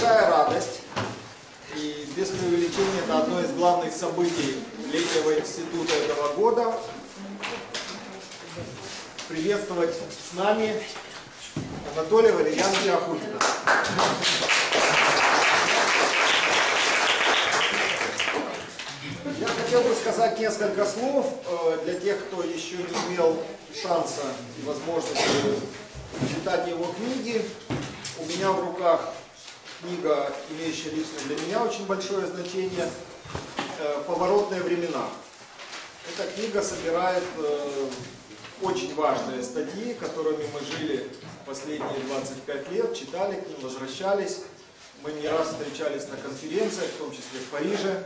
большая радость, и без преувеличения это одно из главных событий летнего института этого года. Приветствовать с нами Анатолия Валерьяновича Ахутина. Я хотел бы сказать несколько слов для тех, кто еще не имел шанса и возможности читать его книги. У меня в руках книга, имеющая лично для меня очень большое значение, «Поворотные времена». Эта книга собирает очень важные статьи, которыми мы жили последние 25 лет, читали к ним, возвращались. Мы не раз встречались на конференциях, в том числе в Париже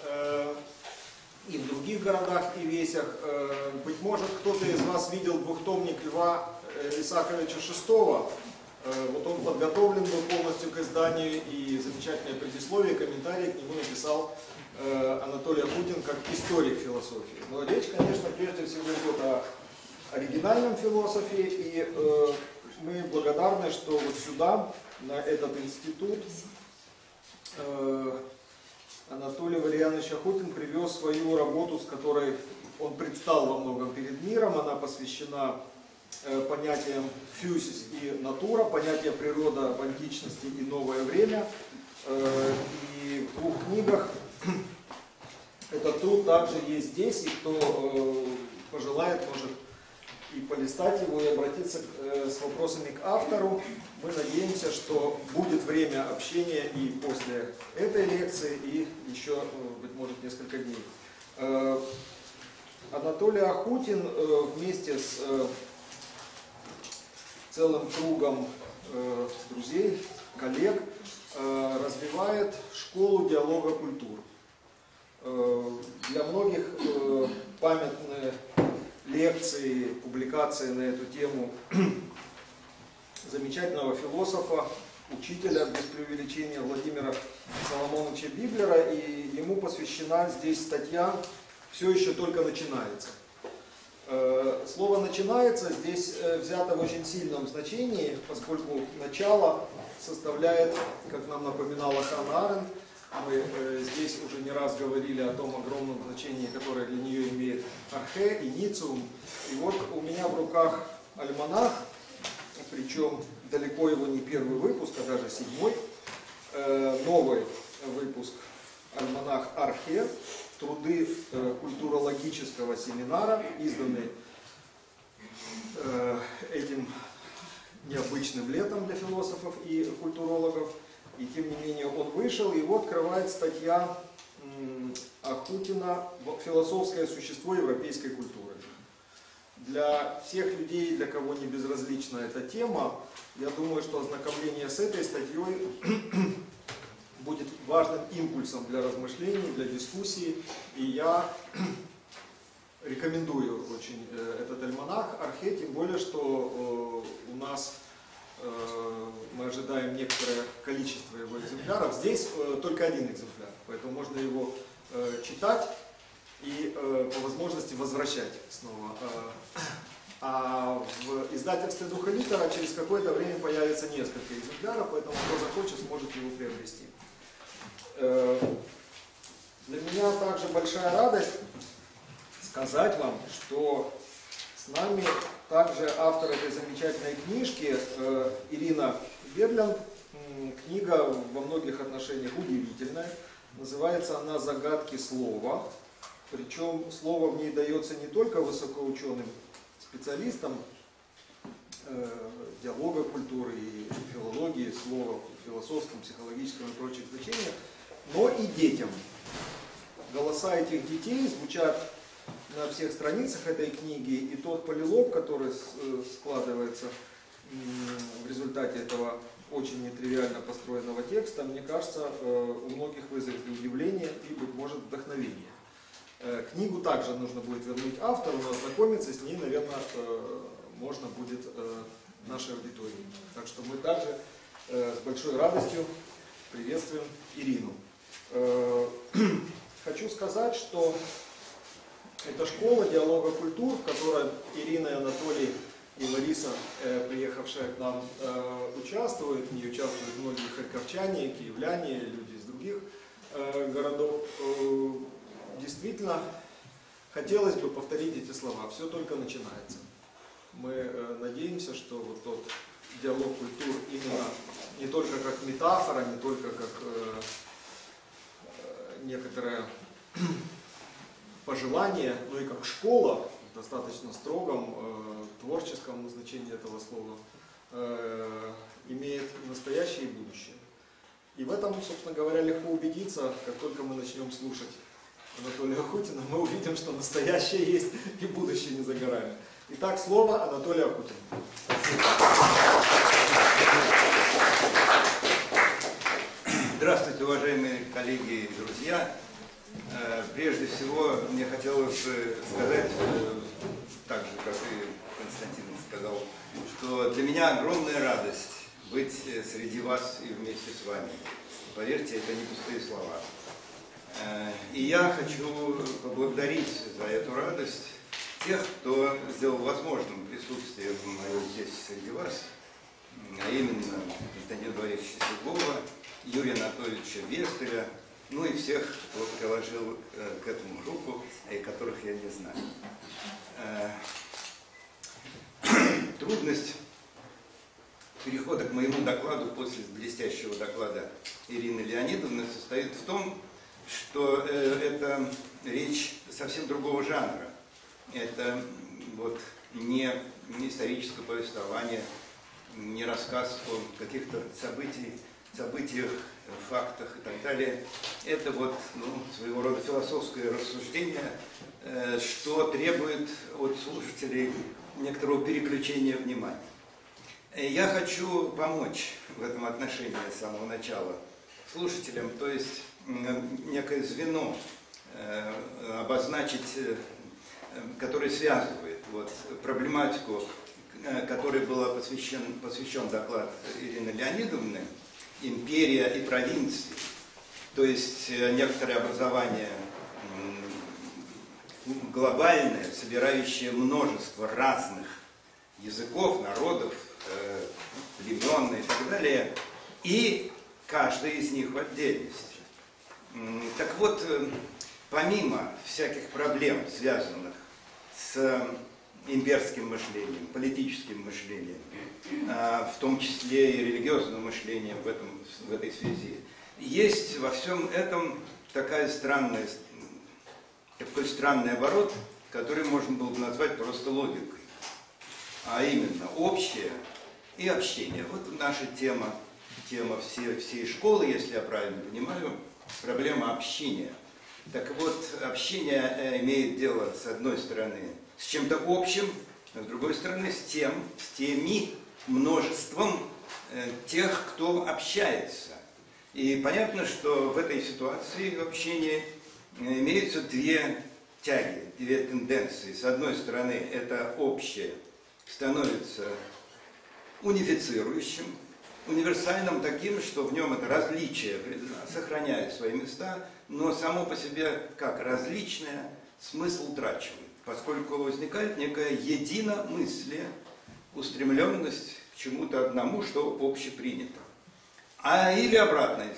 и в других городах и весях. Быть может, кто-то из вас видел двухтомник Льва Исааковича Шестого. Вот он подготовлен был полностью к изданию, и замечательное предисловие, комментарий к нему написал Анатолий Ахутин как историк философии. Но речь, конечно, прежде всего идет о оригинальном философе, и мы благодарны, что вот сюда, на этот институт, Анатолий Валерьянович Ахутин привез свою работу, с которой он предстал во многом перед миром. Она посвящена понятиям фьюсис и натура, понятия природа в античности и новое время. И в двух книгах этот труд также есть здесь, и кто пожелает, может и полистать его, и обратиться с вопросами к автору. Мы надеемся, что будет время общения и после этой лекции, и еще, быть может, несколько дней. Анатолий Ахутин вместе с целым кругом друзей, коллег развивает школу диалога культур. Для многих памятны лекции, публикации на эту тему замечательного философа, учителя, без преувеличения, Владимира Соломоновича Библера, и ему посвящена здесь статья «Все еще только начинается». Слово «начинается» здесь взято в очень сильном значении, поскольку начало составляет, как нам напоминала Ханна Аренд, мы здесь уже не раз говорили о том огромном значении, которое для нее имеет архе, инициум. И вот у меня в руках альманах, причем далеко его не первый выпуск, а даже 7-й, новый выпуск, альманах «Архе», труды культурологического семинара, изданные этим необычным летом для философов и культурологов. И тем не менее он вышел, и его открывает статья Ахутина «Философское существо европейской культуры». Для всех людей, для кого не безразлична эта тема, я думаю, что ознакомление с этой статьей будет важным импульсом для размышлений, для дискуссии. И я рекомендую очень этот альманах «Архе», тем более, что у нас мы ожидаем некоторое количество его экземпляров. Здесь только один экземпляр, поэтому можно его читать и по возможности возвращать снова. А в издательстве «Духа Литера» через какое-то время появится несколько экземпляров, поэтому кто захочет, сможет его приобрести. Для меня также большая радость сказать вам, что с нами также автор этой замечательной книжки Ирина Берланд. Книга во многих отношениях удивительная. Называется она «Загадки слова». Причем слово в ней дается не только высокоученым специалистам диалога культуры и филологии, слова в философском, психологическом и прочих значениях, но и детям. Голоса этих детей звучат на всех страницах этой книги, и тот полилог, который складывается в результате этого очень нетривиально построенного текста, мне кажется, у многих вызовет удивление и, быть может, вдохновение. Книгу также нужно будет вернуть автору, но ознакомиться с ней, наверное, можно будет нашей аудитории. Так что мы также с большой радостью приветствуем Ирину. Хочу сказать, что это школа диалога культур, в которой Ирина и Анатолий и Лариса, приехавшая к нам, участвуют. В ней участвуют многие харьковчане, киевляне, люди из других городов. Действительно, хотелось бы повторить эти слова. Все только начинается. Мы надеемся, что вот тот диалог культур именно не только как метафора, не только как некоторое пожелание, но и как школа в достаточно строгом творческом значении этого слова имеет настоящее и будущее. И в этом, собственно говоря, легко убедиться, как только мы начнем слушать Анатолия Ахутина, мы увидим, что настоящее есть и будущее не за горами. Итак, слово Анатолию Ахутину. Здравствуйте, уважаемые коллеги и друзья. Прежде всего, мне хотелось сказать, так же, как и Константин сказал, что для меня огромная радость быть среди вас и вместе с вами. Поверьте, это не пустые слова. И я хочу поблагодарить за эту радость тех, кто сделал возможным присутствие мое здесь среди вас, а именно Константина Борисовича Седлова, Юрия Анатольевича Вестеля, ну и всех, кто приложил к этому руку, и которых я не знаю. Трудность перехода к моему докладу после блестящего доклада Ирины Леонидовны состоит в том, что это речь совсем другого жанра. Это вот не историческое повествование, не рассказ о каких-то событиях, фактах и так далее. Это вот своего рода философское рассуждение, что требует от слушателей некоторого переключения внимания. Я хочу помочь в этом отношении с самого начала слушателям, то есть некое звено обозначить, которое связывает проблематику, которой был посвящен доклад Ирины Леонидовны, «Империя и провинции», то есть некоторое образование глобальное, собирающее множество разных языков, народов, племен и так далее, и каждый из них в отдельности. Так вот, помимо всяких проблем, связанных с имперским мышлением, политическим мышлением, в том числе и религиозным мышлением в этой связи, есть во всем этом такой странный оборот, который можно было бы назвать просто логикой, а именно общее и общение. Вот наша тема всей школы, если я правильно понимаю, проблема общения. Так вот, общение имеет дело, с одной стороны, с чем-то общим, а с другой стороны, с теми множеством тех, кто общается. И понятно, что в этой ситуации общения имеются две тяги, две тенденции. С одной стороны, это общее становится унифицирующим, универсальным таким, что в нем это различие сохраняет свои места, но само по себе как различное смысл утрачивает, поскольку возникает некое единомыслие, устремленность к чему-то одному, что общепринято. Или обратная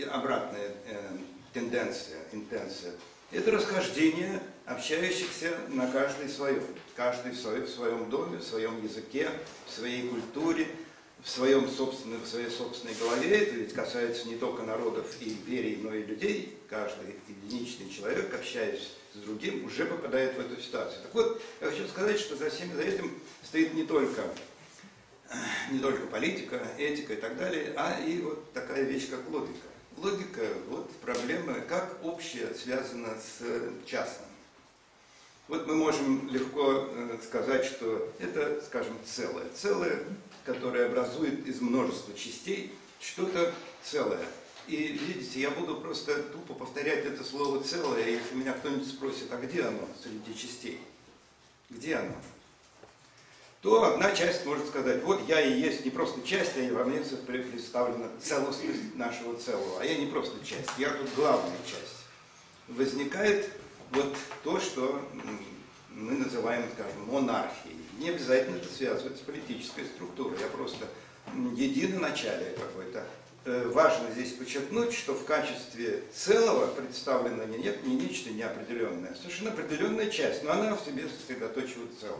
тенденция, интенция. Это расхождение общающихся на каждый свое. Каждый в своем доме, в своем языке, в своей культуре, в своей собственной голове. Это ведь касается не только народов и империй, но и людей. Каждый единичный человек, общаясь с другим, уже попадает в эту ситуацию. Так вот, я хочу сказать, что за этим стоит не только политика, этика и так далее, а и вот такая вещь, как логика. Логика, проблема, как общее связано с частным. Вот мы можем легко сказать, что это, скажем, целое, которое образует из множества частей что-то целое. И видите, я буду просто тупо повторять это слово «целое», и если меня кто-нибудь спросит, а где оно среди частей? Где оно? То одна часть может сказать, вот я и есть не просто часть, а во мне представлена целостность нашего целого. А я не просто часть, я тут главная часть. Возникает вот то, что мы называем, скажем, монархией. Не обязательно это связывать с политической структурой, я просто единоначалие какое-то, важно здесь подчеркнуть, что в качестве целого представлено не нечто неопределенное, а совершенно определенная часть, но она в себе сосредоточивает целое.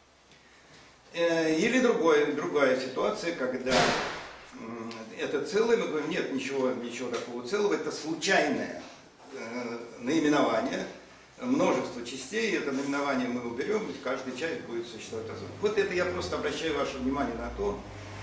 Или другая ситуация, когда это целое, мы говорим, нет ничего такого целого, это случайное наименование, множество частей, и это наименование мы уберем, и каждая часть будет существовать отдельно. Вот это я просто обращаю ваше внимание на то,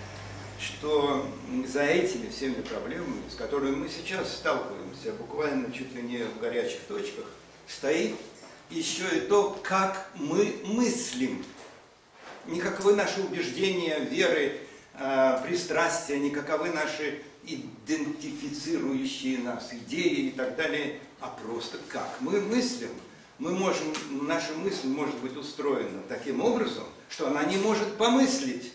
что за этими всеми проблемами, с которыми мы сейчас сталкиваемся, буквально чуть ли не в горячих точках, стоит еще и то, как мы мыслим. Никаковы наши убеждения, веры, пристрастия, никаковы наши идентифицирующие нас идеи и так далее, а просто как мы мыслим. Наша мысль может быть устроена таким образом, что она не может помыслить,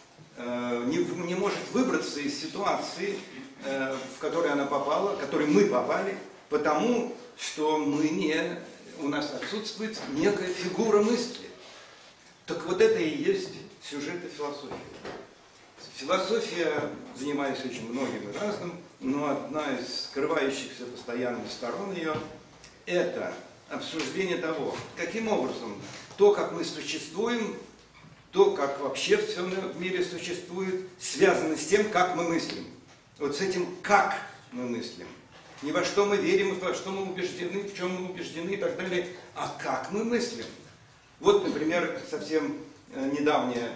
не может выбраться из ситуации, в которой она попала, в которой мы попали, потому что у нас отсутствует некая фигура мысли. Так вот это и есть сюжеты философии. Философия, занимается очень многим и разным, но одна из скрывающихся постоянно сторон ее – это обсуждение того, каким образом то, как мы существуем, то, как вообще все в мире существует, связано с тем, как мы мыслим. Вот с этим, как мы мыслим. Не во что мы верим, во что мы убеждены, в чем мы убеждены и так далее, а как мы мыслим. Вот, например, совсем недавняя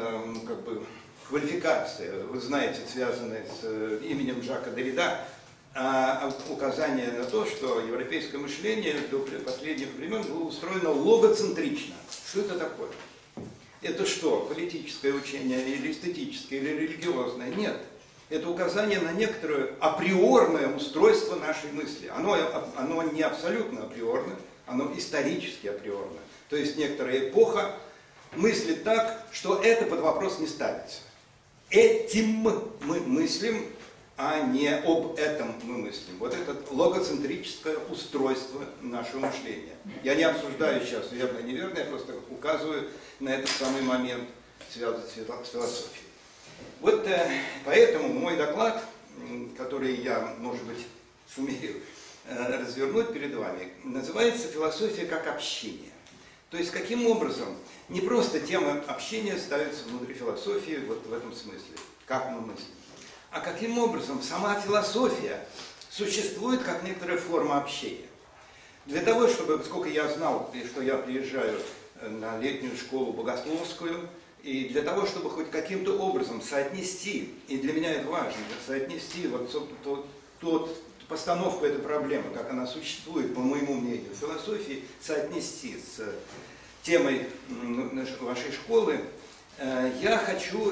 квалификация, вы знаете, связанная с именем Жака Деррида, указание на то, что европейское мышление до последних времен было устроено логоцентрично. Что это такое? Это что, политическое учение или эстетическое, или религиозное? Нет. Это указание на некоторое априорное устройство нашей мысли. Оно не абсолютно априорно, оно исторически априорно. То есть некоторая эпоха мыслит так, что это под вопрос не ставится. Этим мы мыслим, а не об этом мы мыслим. Вот это логоцентрическое устройство нашего мышления. Я не обсуждаю сейчас верно и неверно, я просто указываю на этот самый момент, связанный с философией. Вот поэтому мой доклад, который я, может быть, сумею развернуть перед вами, называется «Философия как общение». То есть, каким образом не просто тема общения ставится внутри философии, вот в этом смысле, как мы мыслим, а каким образом сама философия существует как некоторая форма общения. Для того, чтобы, сколько я знал, что я приезжаю на летнюю школу богословскую, и для того, чтобы хоть каким-то образом соотнести, и для меня это важно, соотнести вот постановку этой проблемы, как она существует, по моему мнению, в философии, соотнести с темой вашей школы, я хочу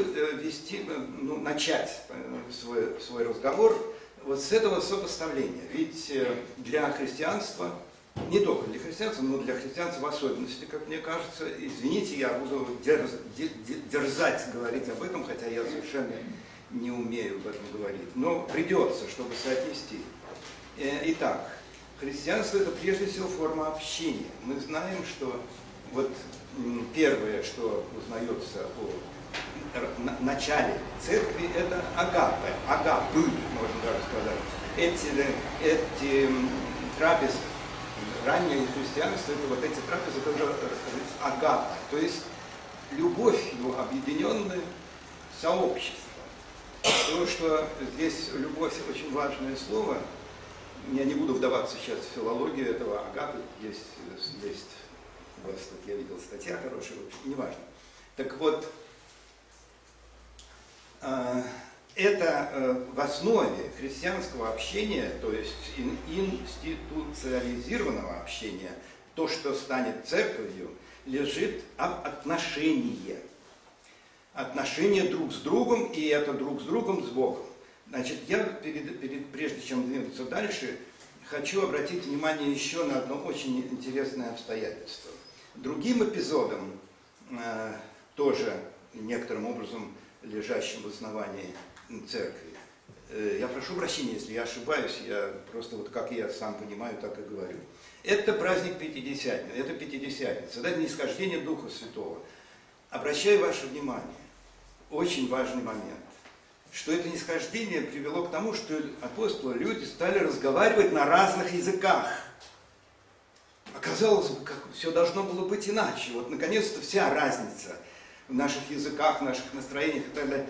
начать свой разговор вот с этого сопоставления. Ведь для христианства, не только для христианства, но для христианства в особенности, как мне кажется, извините, я буду дерзать говорить об этом, хотя я совершенно не умею об этом говорить, но придется, чтобы соотнести. Итак, христианство – это прежде всего форма общения. Мы знаем, что вот первое, что узнается о начале церкви, это агапы, можно даже сказать. Эти трапезы, раннее христианство, это вот эти трапезы, это уже агапа, то есть любовью объединенное сообщество. Потому что здесь любовь очень важное слово. Я не буду вдаваться сейчас в филологию этого агапы, есть у вас, тут я видел, статья хорошая, неважно. Так вот, это в основе христианского общения, то есть институциализированного общения, то, что станет церковью, лежит отношение. Отношения друг с другом, и это друг с другом, с Богом. Значит, я прежде чем двинуться дальше, хочу обратить внимание еще на одно очень интересное обстоятельство. Другим эпизодом, тоже некоторым образом лежащим в основании церкви, я прошу прощения, если я ошибаюсь, я просто вот как я сам понимаю, так и говорю. Это праздник Пятидесятницы, это Пятидесятница, это нисхождение Духа Святого. Обращаю ваше внимание, очень важный момент. что это нисхождение привело к тому, что апостолы, люди стали разговаривать на разных языках. Оказалось бы, как все должно было быть иначе. Вот наконец-то вся разница в наших языках, в наших настроениях и так далее,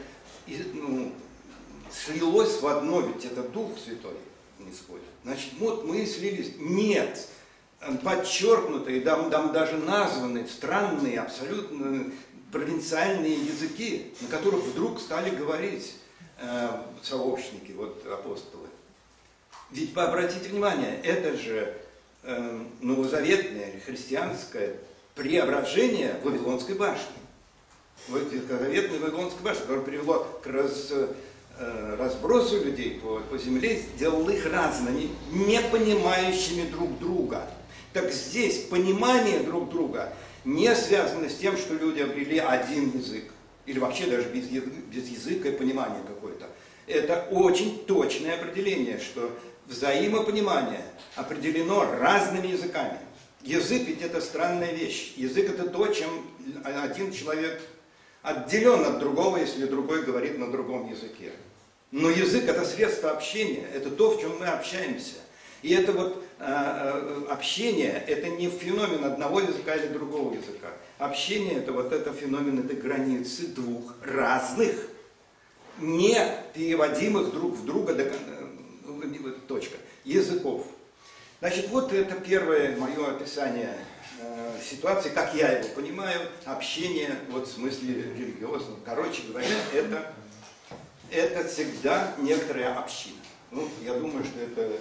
слилось в одно, ведь это Дух Святой нисходит. Значит, вот мы слились. Нет, подчеркнутые, там даже названы странные, абсолютно провинциальные языки, на которых вдруг стали говорить сообщники, вот апостолы. Ведь обратите внимание, это же новозаветное или христианское преображение Вавилонской башни. Вот ветхозаветная Вавилонская башня, которая привело к разбросу людей по земле, сделал их разными, не понимающими друг друга. Так здесь понимание друг друга не связано с тем, что люди обрели один язык, или вообще даже без языка и понимания какое-то. Это очень точное определение, что взаимопонимание определено разными языками. Язык ведь это странная вещь. Язык это то, чем один человек отделен от другого, если другой говорит на другом языке. Но язык это средство общения, это то, в чем мы общаемся. И это вот общение, это не феномен одного языка или другого языка. Общение это вот это феномен этой границы двух разных, не переводимых друг в друга точка, языков. Значит, вот это первое мое описание ситуации, как я его понимаю, общение вот в смысле религиозном. Короче говоря, это всегда некоторая община. Ну, я думаю, что это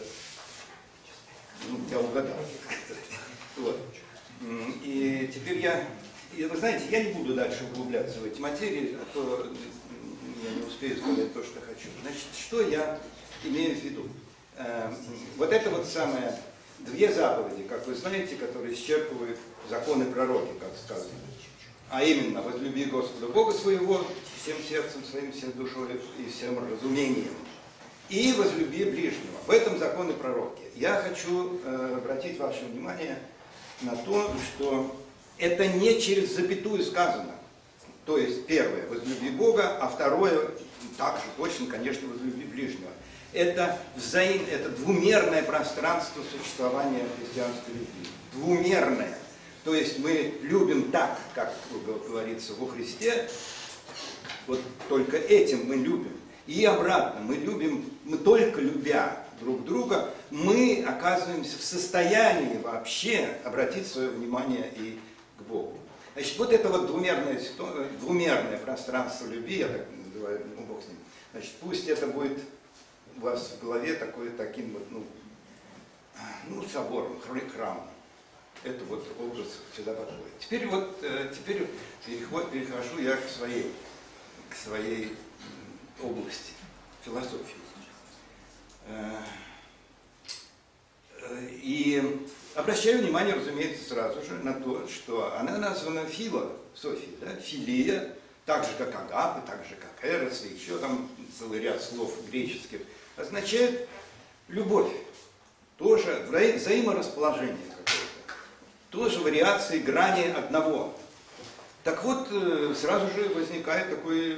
я угадал. Вот. И теперь вы знаете, я не буду дальше углубляться в эти материи, а то я не успею сказать то, что хочу. Значит, что я имею в виду? Вот это вот самое две заповеди, как вы знаете, которые исчерпывают законы пророки, как сказано. А именно, возлюби Господа Бога своего всем сердцем своим, всем душой и всем разумением. И возлюби ближнего. В этом законы пророки. Я хочу обратить ваше внимание на то, что это не через запятую сказано. То есть первое, возлюби Бога, а второе, также точно, конечно, возлюби ближнего. Это двумерное пространство существования христианской любви. Двумерное. То есть мы любим так, как говорится во Христе, вот только этим мы любим. И обратно, мы только любя друг друга, мы оказываемся в состоянии вообще обратить свое внимание и к Богу. Значит, вот это вот двумерное пространство любви, я так называю, Бог с ним. Значит, пусть это будет у вас в голове таким вот, собором, храмом. Это вот образ сюда подходит. Теперь перехожу я к своей области, философии. И обращаю внимание, разумеется, сразу же на то, что она названа философией, да? Филия, так же как агапы, так же как эрос, и еще там целый ряд слов греческих, означает любовь, тоже взаиморасположение какое-то, тоже вариации грани одного. Так вот, сразу же возникает такой,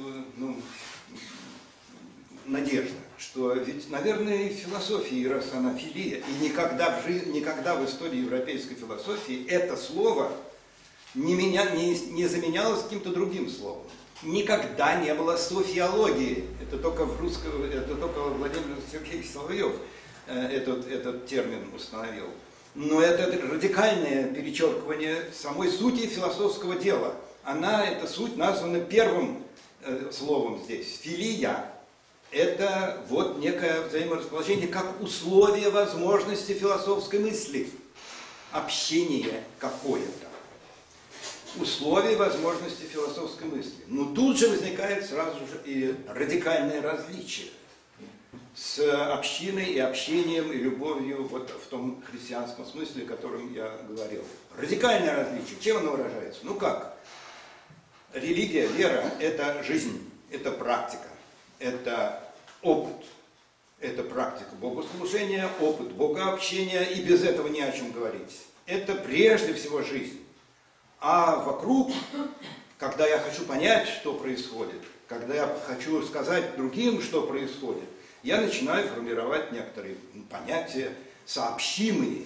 надежда, что ведь, наверное, и в философии, раз она филия, и никогда в истории европейской философии это слово не заменялось каким-то другим словом. Никогда не было софиологии. Это только Владимир Сергеевич Соловьев этот термин установил. Но это радикальное перечеркивание самой сути философского дела. Эта суть названа первым словом здесь. Филия. Это вот некое взаиморасположение как условие возможности философской мысли. Общение какое-то. Условие возможности философской мысли. Но тут же возникает сразу же и радикальное различие с общиной и общением и любовью вот в том христианском смысле, о котором я говорил. Радикальное различие. Чем оно выражается? Ну как? Религия, вера – это жизнь, это практика. Это опыт, это практика богослужения, опыт богообщения, и без этого не о чем говорить. Это прежде всего жизнь. А вокруг когда я хочу понять, что происходит, когда я хочу сказать другим, что происходит, я начинаю формировать некоторые понятия сообщимые.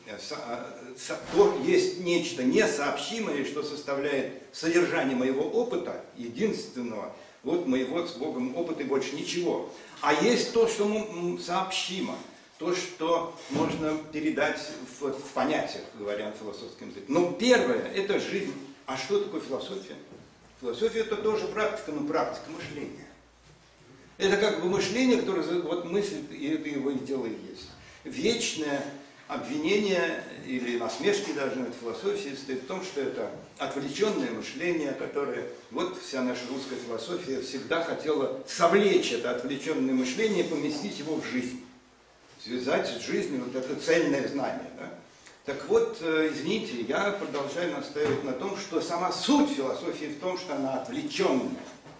Есть нечто несообщимое, что составляет содержание моего опыта, единственного, вот моего с Богом опыта и больше ничего. А есть то, что сообщимо, то, что можно передать в понятиях, говоря философским языком. Но первое – это жизнь. А что такое философия? Философия – это тоже практика, но практика мышления. Это как бы мышление, которое вот мыслит, и это его дело и есть. Вечное обвинение или насмешки даже над философией состоит в том, что это отвлеченное мышление, которое, вот вся наша русская философия всегда хотела совлечь это отвлеченное мышление и поместить его в жизнь. Связать с жизнью вот это цельное знание. Да? Так вот, извините, я продолжаю настаивать на том, что сама суть философии в том, что она отвлеченная.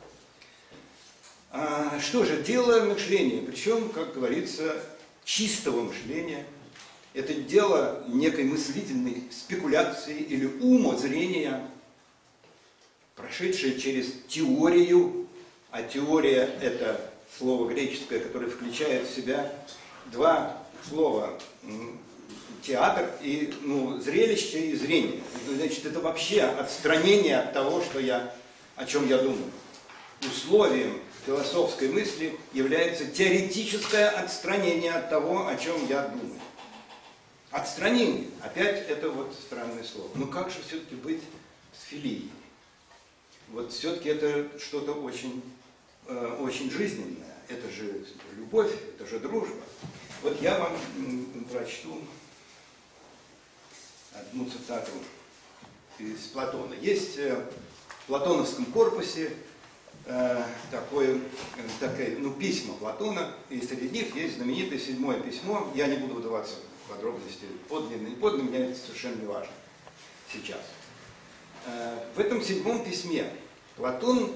Что же, дело мышления, причем, как говорится, чистого мышления. Это дело некой мыслительной спекуляции или умозрения, прошедшее через теорию, а теория – это слово греческое, которое включает в себя два слова – театр и зрелище и зрение. Значит, это вообще отстранение от того, о чем я думаю. Условием философской мысли является теоретическое отстранение от того, о чем я думаю. Отстранение. Опять это вот странное слово. Но как же все-таки быть с филией? Вот все-таки это что-то очень, очень жизненное. Это же любовь, это же дружба. Вот я вам прочту одну цитату из Платона. Есть в платоновском корпусе письма Платона, и среди них есть знаменитое 7-е письмо. Я не буду вдаваться в подробности, подлинно, не подлинно, мне это совершенно не важно сейчас. В этом 7-м письме Платон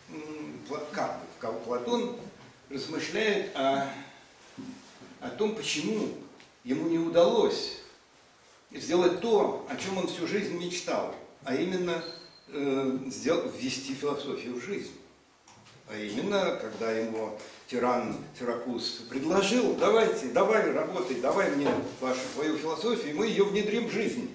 размышляет о том, почему ему не удалось сделать то, о чем он всю жизнь мечтал, а именно ввести философию в жизнь. А именно, когда ему тиран Сиракуз предложил: давай работай, давай мне твою философию, и мы ее внедрим в жизнь.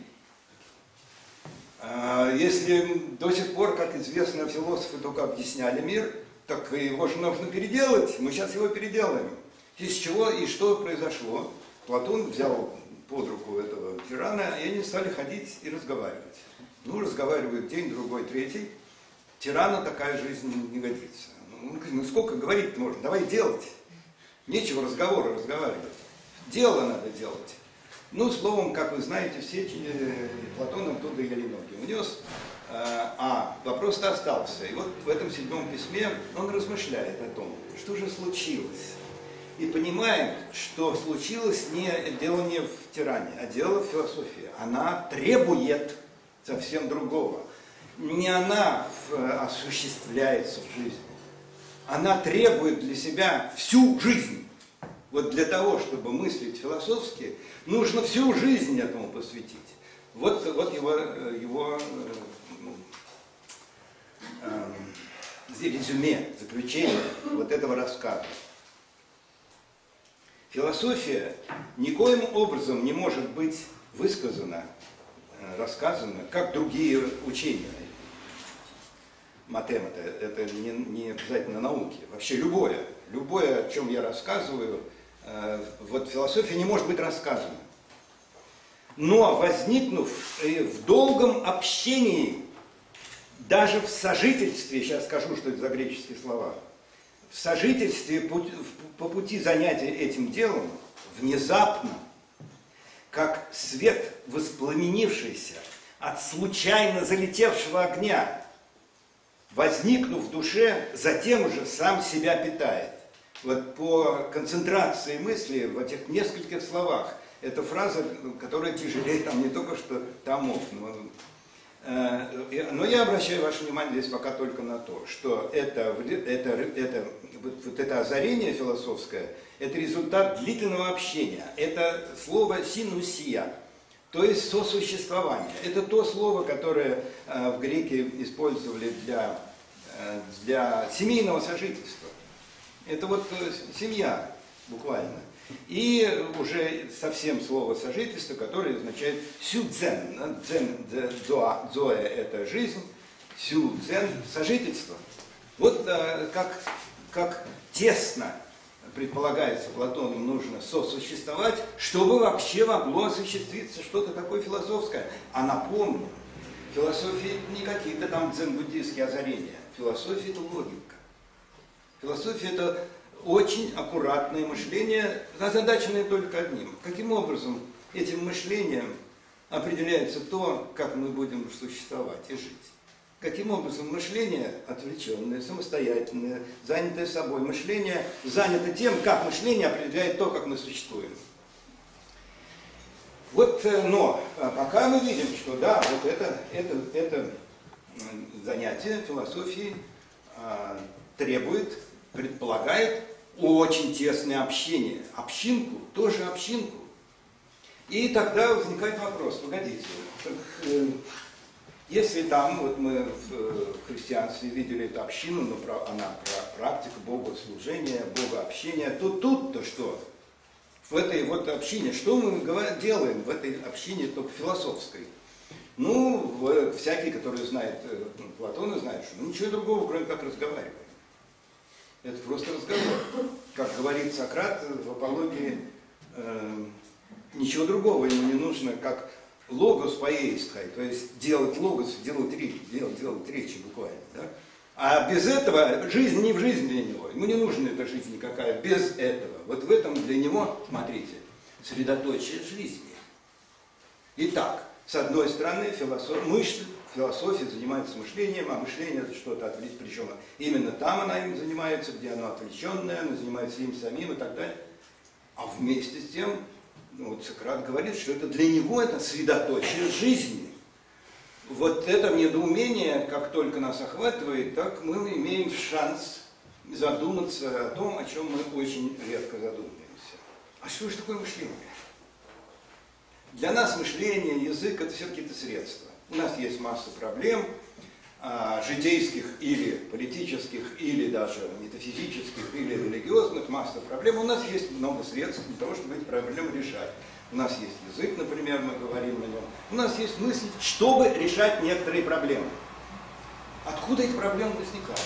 Если до сих пор, как известно, философы только объясняли мир, так его же нужно переделать, мы сейчас его переделаем. Из чего и что произошло? Платон взял под руку этого тирана, и они стали ходить и разговаривать. Разговаривают день, другой, третий. Тирану такая жизнь не годится. Сколько говорить можно? Давай делать. Нечего разговоры разговаривать. Дело надо делать. Словом, как вы знаете, все Платон оттуда еле ноги унес. Вопрос-то остался. И вот в этом 7-м письме он размышляет о том, что же случилось. И понимает, что случилось дело не в тиране, а дело в философии. Она требует совсем другого. Не она осуществляется в жизни. Она требует для себя всю жизнь. Вот для того, чтобы мыслить философски, нужно всю жизнь этому посвятить. Вот его резюме, заключение вот этого рассказа. Философия никоим образом не может быть высказана, рассказана, как другие учения. Математа, это не обязательно науки. Вообще любое, о чем я рассказываю, вот философия не может быть рассказана. Но возникнув в долгом общении, даже в сожительстве, сейчас скажу, что это за греческие слова, в сожительстве по пути занятия этим делом, внезапно, как свет, воспламенившийся от случайно залетевшего огня, возникнув в душе, затем уже сам себя питает. Вот по концентрации мысли в этих нескольких словах, эта фраза, которая тяжелее там не только что томов, но я обращаю ваше внимание здесь пока только на то, что это озарение философское, это результат длительного общения. Это слово синусия. то есть сосуществование. Это то слово, которое в греке использовали для семейного сожительства. Это вот семья, буквально. И уже совсем слово сожительство, которое означает сюдзен. Зоэ – это жизнь, сюдзен – сожительство. Вот как тесно предполагается Платоном, нужно сосуществовать, чтобы вообще могло осуществиться что-то такое философское. А напомню, философия не какие-то там дзен-буддийские озарения. Философия – это логика. Философия – это очень аккуратное мышление, озадаченное только одним. Каким образом этим мышлением определяется то, как мы будем существовать и жить? Каким образом мышление отвлеченное, самостоятельное, занятое собой, мышление занято тем, как мышление определяет то, как мы существуем. Вот, но пока мы видим, что да, вот это занятие философии требует, предполагает очень тесное общение. Общинку, тоже общинку. И тогда возникает вопрос, погодите, если там, вот мы в христианстве видели эту общину, но она практика богослужения, богообщения, то тут-то что? В этой вот общине, что мы делаем в этой общине только философской? Ну, всякие, которые знают Платона, знают, что ничего другого, кроме как разговариваем. Это просто разговор. Как говорит Сократ в апологии, ничего другого ему не нужно, как логос поэйсткой, то есть делать логос, делать речи буквально. Да? А без этого жизнь не в жизнь для него. Ему не нужна эта жизнь никакая без этого. Вот в этом для него, смотрите, средоточие жизни. Итак, с одной стороны, философия занимается мышлением, а мышление это что-то отвлеченное. Причем именно там она им занимается, где оно отвлеченное, оно занимается им самим и так далее. А вместе с тем, вот Сократ говорит, что это для него это средоточие жизни. Вот это недоумение, как только нас охватывает, так мы имеем шанс задуматься о том, о чем мы очень редко задумываемся. А что же такое мышление? Для нас мышление, язык – это все какие-то средства. У нас есть масса проблем, житейских или политических, или даже метафизических, или религиозных, масса проблем. У нас есть много средств для того, чтобы эти проблемы решать. У нас есть язык, например, мы говорим на нем. У нас есть мысль, чтобы решать некоторые проблемы. Откуда эти проблемы возникают?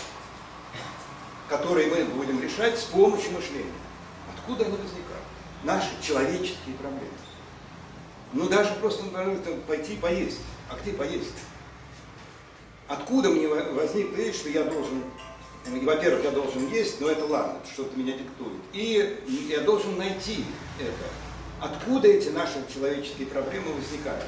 Которые мы будем решать с помощью мышления. Откуда они возникают? Наши человеческие проблемы. Ну даже просто пойти поесть. А где поесть? Откуда мне возник идея, что я должен, во-первых, я должен есть, но это ладно, что-то меня диктует. И я должен найти это. Откуда эти наши человеческие проблемы возникают?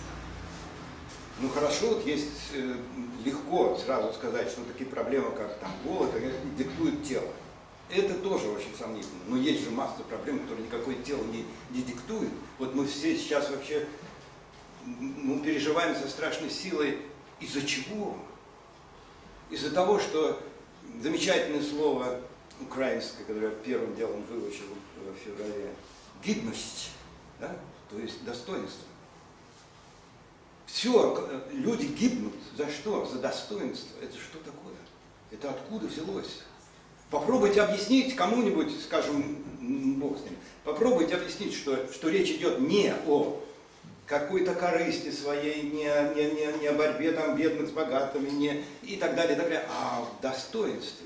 Ну хорошо, вот есть легко сразу сказать, что такие проблемы, как там голод, диктует тело. Это тоже очень сомнительно. Но есть же масса проблем, которые никакое тело не диктует. Вот мы все сейчас вообще переживаем со страшной силой. Из-за чего? Из-за того, что замечательное слово украинское, которое я первым делом выучил в феврале, гидность, да? То есть достоинство. Все, люди гибнут. За что? За достоинство. Это что такое? Это откуда взялось? Попробуйте объяснить кому-нибудь, скажем, Бог с ним, попробуйте объяснить, что речь идет не о какой-то корысти своей, не о борьбе там, бедных с богатыми, и так далее, а в достоинстве.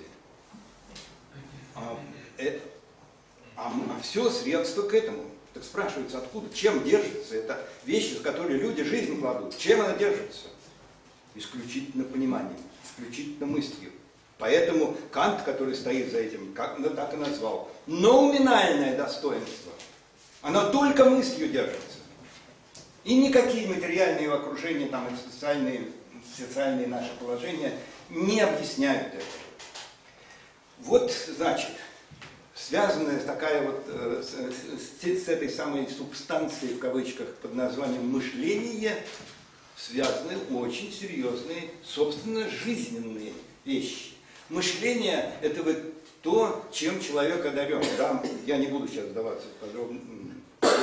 А все средства к этому. Так спрашивается, откуда, чем держится эта вещь, в которой люди жизнь кладут? Чем она держится? Исключительно пониманием, исключительно мыслью. Поэтому Кант, который стоит за этим, так и назвал, ноуминальное достоинство. Оно только мыслью держится. И никакие материальные окружения, там, и социальные наши положения не объясняют это. Вот, значит, связанная такая вот с этой самой субстанцией, в кавычках, под названием мышление, связаны очень серьезные, собственно, жизненные вещи. Мышление – это вот то, чем человек одарен. Да, я не буду сейчас вдаваться подробно,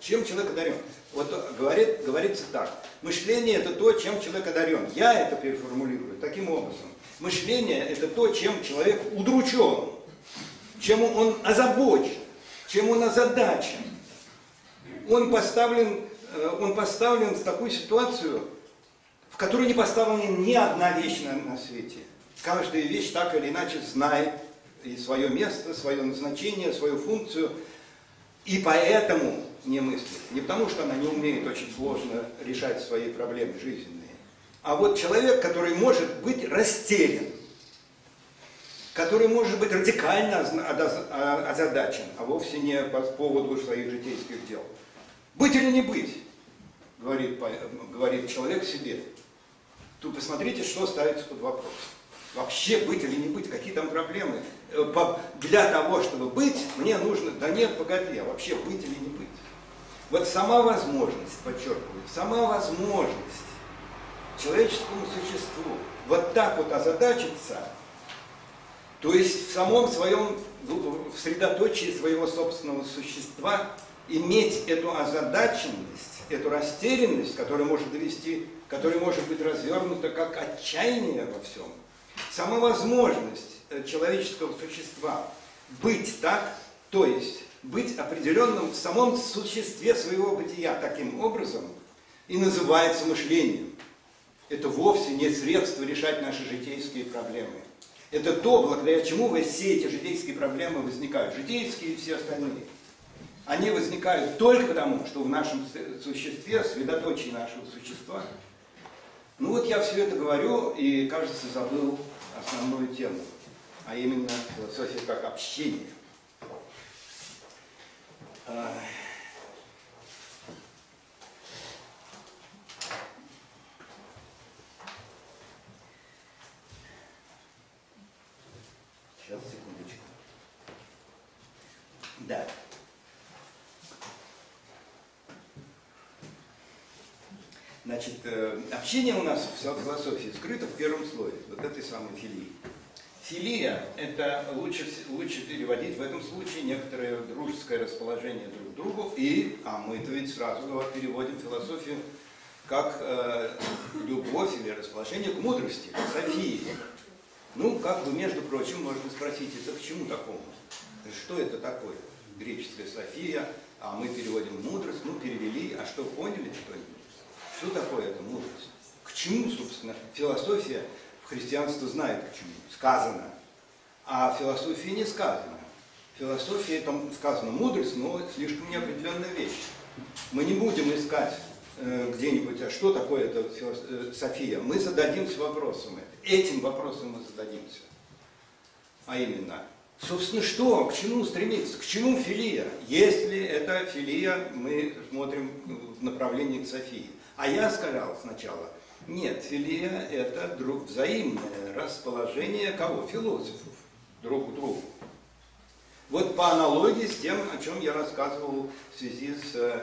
Чем человек одарен? Вот говорится так. Мышление – это то, чем человек одарен. Я это переформулирую таким образом. Мышление – это то, чем человек удручен, чем он озабочен, чем он озадачен. Он поставлен в такую ситуацию, в которой не поставлена ни одна вещь на свете. Каждая вещь так или иначе знает и свое место, свое назначение, свою функцию, и поэтому не мыслит. Не потому, что она не умеет очень сложно решать свои проблемы жизненные, а вот человек, который может быть растерян, который может быть радикально озадачен, а вовсе не по поводу своих житейских дел. Быть или не быть, говорит человек себе. Тут посмотрите, что ставится под вопрос. Вообще быть или не быть, какие там проблемы. Для того, чтобы быть, мне нужно, да нет, погоди, а вообще быть или не быть. Вот сама возможность, подчеркиваю, сама возможность человеческому существу вот так вот озадачиться, то есть в самом своем, в средоточии своего собственного существа иметь эту озадаченность, эту растерянность, которая может быть развернута как отчаяние во всем. Сама возможность человеческого существа быть так, то есть быть определенным в самом существе своего бытия таким образом, и называется мышлением. Это вовсе не средство решать наши житейские проблемы. Это то, благодаря чему все эти житейские проблемы возникают. Житейские и все остальные. Они возникают только потому, что в нашем существе, средоточии нашего существа. Ну вот я все это говорю и, кажется, забыл основную тему, а именно философия как общение. Сейчас, секундочку. Да. Значит, общение у нас в философии скрыто в первом слое, вот этой самой филии. Филия – это лучше переводить в этом случае некоторое дружеское расположение друг к другу, а мы-то ведь сразу переводим философию как любовь или расположение к мудрости, к Софии. Ну, как бы, между прочим, можно спросить, это к чему такому? Что это такое? Греческая София, а мы переводим мудрость, ну, перевели, а что, поняли что-нибудь? Что такое эта мудрость? К чему, собственно, философия в христианстве знает к чему? Сказано. А в философии не сказано. В философии там сказано мудрость, но слишком неопределенная вещь. Мы не будем искать где-нибудь, а что такое эта София? Мы зададимся вопросом. Этим вопросом мы зададимся. А именно, собственно, что? К чему стремиться? К чему филия? Если это филия, мы смотрим в направлении к Софии. А я сказал сначала, нет, филия – это взаимное расположение кого? Философов друг к другу. Вот по аналогии с тем, о чем я рассказывал в связи с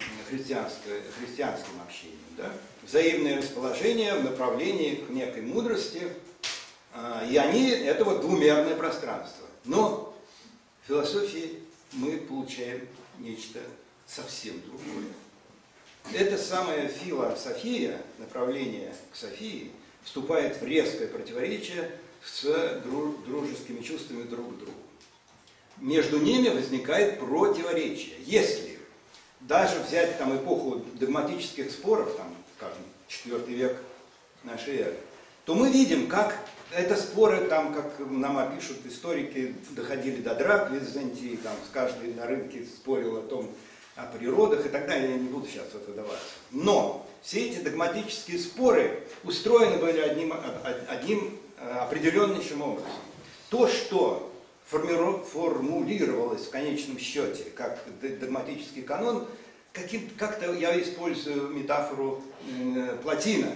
христианским общением. Да? Взаимное расположение в направлении к некой мудрости, и это вот двумерное пространство. Но в философии мы получаем нечто совсем другое. Эта самая философия, направление к Софии, вступает в резкое противоречие с дружескими чувствами друг к другу. Между ними возникает противоречие. Если даже взять там эпоху догматических споров, там, скажем, IV век нашей эры, то мы видим, как это споры, там, как нам опишут историки, доходили до драк в Византии, там, каждый на рынке спорил о природах и так далее, я не буду сейчас в это вдаваться. Но все эти догматические споры устроены были одним определеннейшим образом. То, что формулировалось в конечном счете как догматический канон, как-то я использую метафору Платина,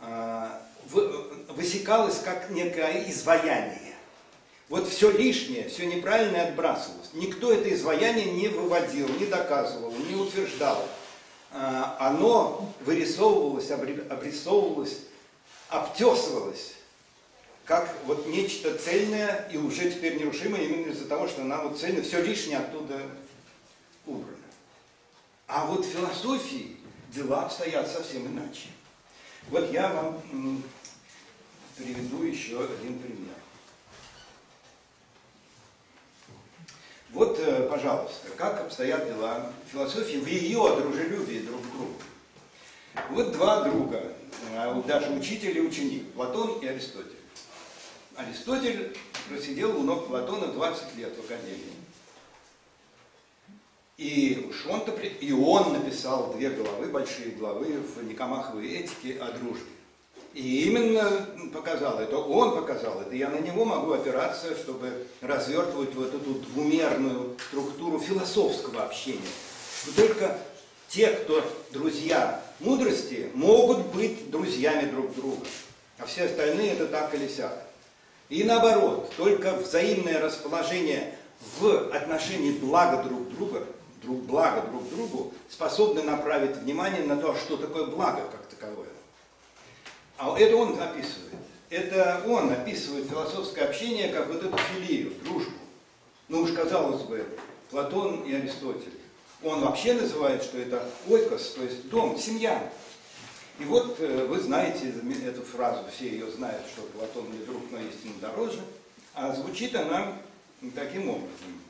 высекалось как некое изваяние. Вот все лишнее, все неправильное отбрасывалось. Никто это изваяние не выводил, не доказывал, не утверждал. Оно вырисовывалось, обрисовывалось, обтесывалось как вот нечто цельное и уже теперь нерушимое именно из-за того, что она вот цельная, все лишнее оттуда убрано. А вот в философии дела обстоят совсем иначе. Вот я вам приведу еще один пример. Вот, пожалуйста, как обстоят дела в философии в ее дружелюбии друг к другу. Вот два друга, даже учитель и ученик, Платон и Аристотель. Аристотель просидел у ног Платона 20 лет в академии. И он написал 2 главы, большие главы в Никомаховой этике о дружбе. И именно он показал это. Я на него могу опираться, чтобы развертывать вот эту двумерную структуру философского общения. Что только те, кто друзья мудрости, могут быть друзьями друг друга. А все остальные это так или сяк. И наоборот, только взаимное расположение в отношении блага друг другу способны направить внимание на то, что такое благо как таковое. А это он описывает. Это он описывает философское общение как вот эту филию, дружбу. Ну уж казалось бы, Платон и Аристотель. Он вообще называет, что это ойкос, то есть дом, семья. И вот вы знаете эту фразу, все ее знают, что Платон не друг, но истинно дороже. А звучит она таким образом.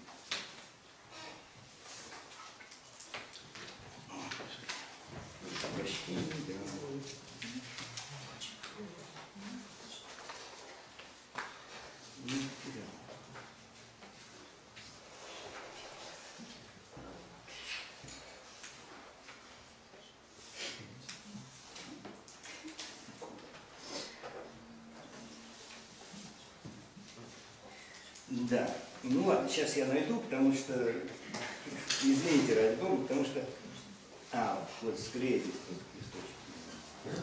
Да, ну ладно, сейчас я найду, потому что, извините, ради бога, потому что, вот склеить листочек.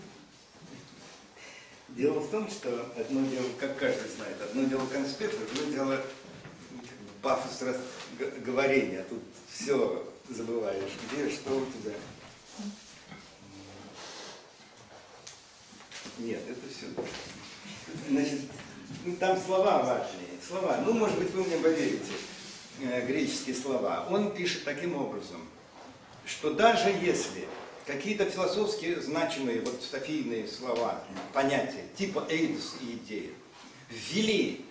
Дело в том, что одно дело, как каждый знает, одно дело конспект, другое дело пафос говорения, тут все забываешь, где, что у тебя. Нет, это все. Значит, там слова важнее. Слова. Ну, может быть, вы мне поверите. Греческие слова. Он пишет таким образом, что даже если какие-то философски значимые, вот софийные слова, понятия, типа эйдос и идея, ввели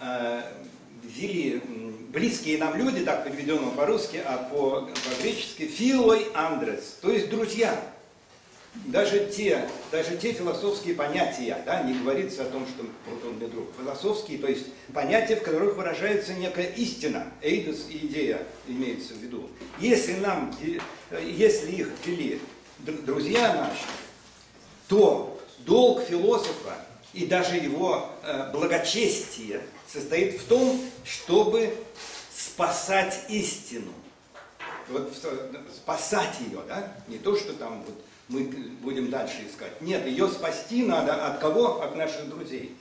близкие нам люди, так переведено по-русски, а по-гречески филой андрес, то есть друзья. Даже те философские понятия, да, не говорится о том, что Платон не друг, философские, то есть понятия, в которых выражается некая истина, эйдос и идея имеется в виду. Если их ввели друзья наши, то долг философа и даже его благочестие состоит в том, чтобы спасать истину. Вот спасать ее, да, не то, что там вот мы будем дальше искать. Нет, ее спасти надо от кого? От наших друзей.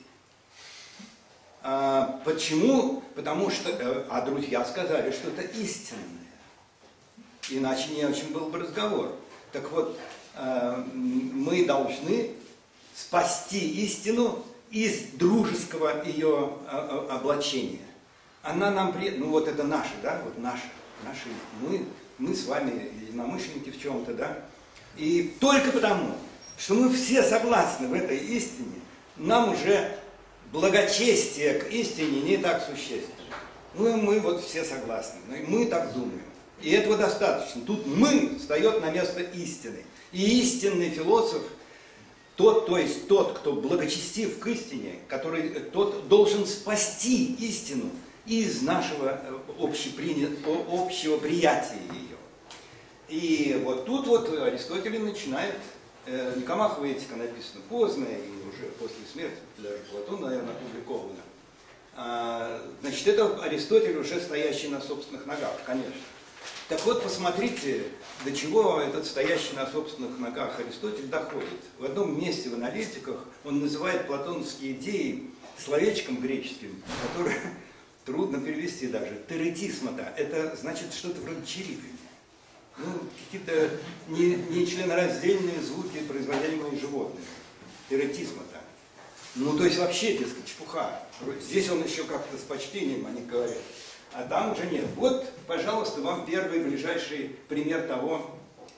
Почему? Потому что, друзья сказали, что это истинное. Иначе не очень был бы разговор. Так вот, мы должны спасти истину из дружеского ее облачения. Она нам ну вот это наше, да, вот наши, мы с вами единомышленники в чем-то, да. И только потому, что мы все согласны в этой истине, нам уже благочестие к истине не так существенно. Ну и мы вот все согласны, мы так думаем. И этого достаточно. Тут «мы» встает на место истины. И истинный философ, тот, кто благочестив к истине, тот должен спасти истину из нашего общего приятия ее. И вот тут вот Аристотель начинает, Никомахова этика написана поздно, и уже после смерти, даже Платона, наверное, опубликована. Значит, это Аристотель, уже стоящий на собственных ногах, конечно. Так вот, посмотрите, до чего этот стоящий на собственных ногах Аристотель доходит. В одном месте в аналитиках он называет платоновские идеи словечком греческим, которое трудно перевести даже. Теретисмата. Это значит что-то вроде чириканья. Ну, какие-то нечленораздельные звуки, производимые животными. Теретисмата. Ну, то есть вообще, дескать, чепуха. Здесь он еще как-то с почтением, они говорят. а там уже нет. Вот, пожалуйста, вам первый ближайший пример того,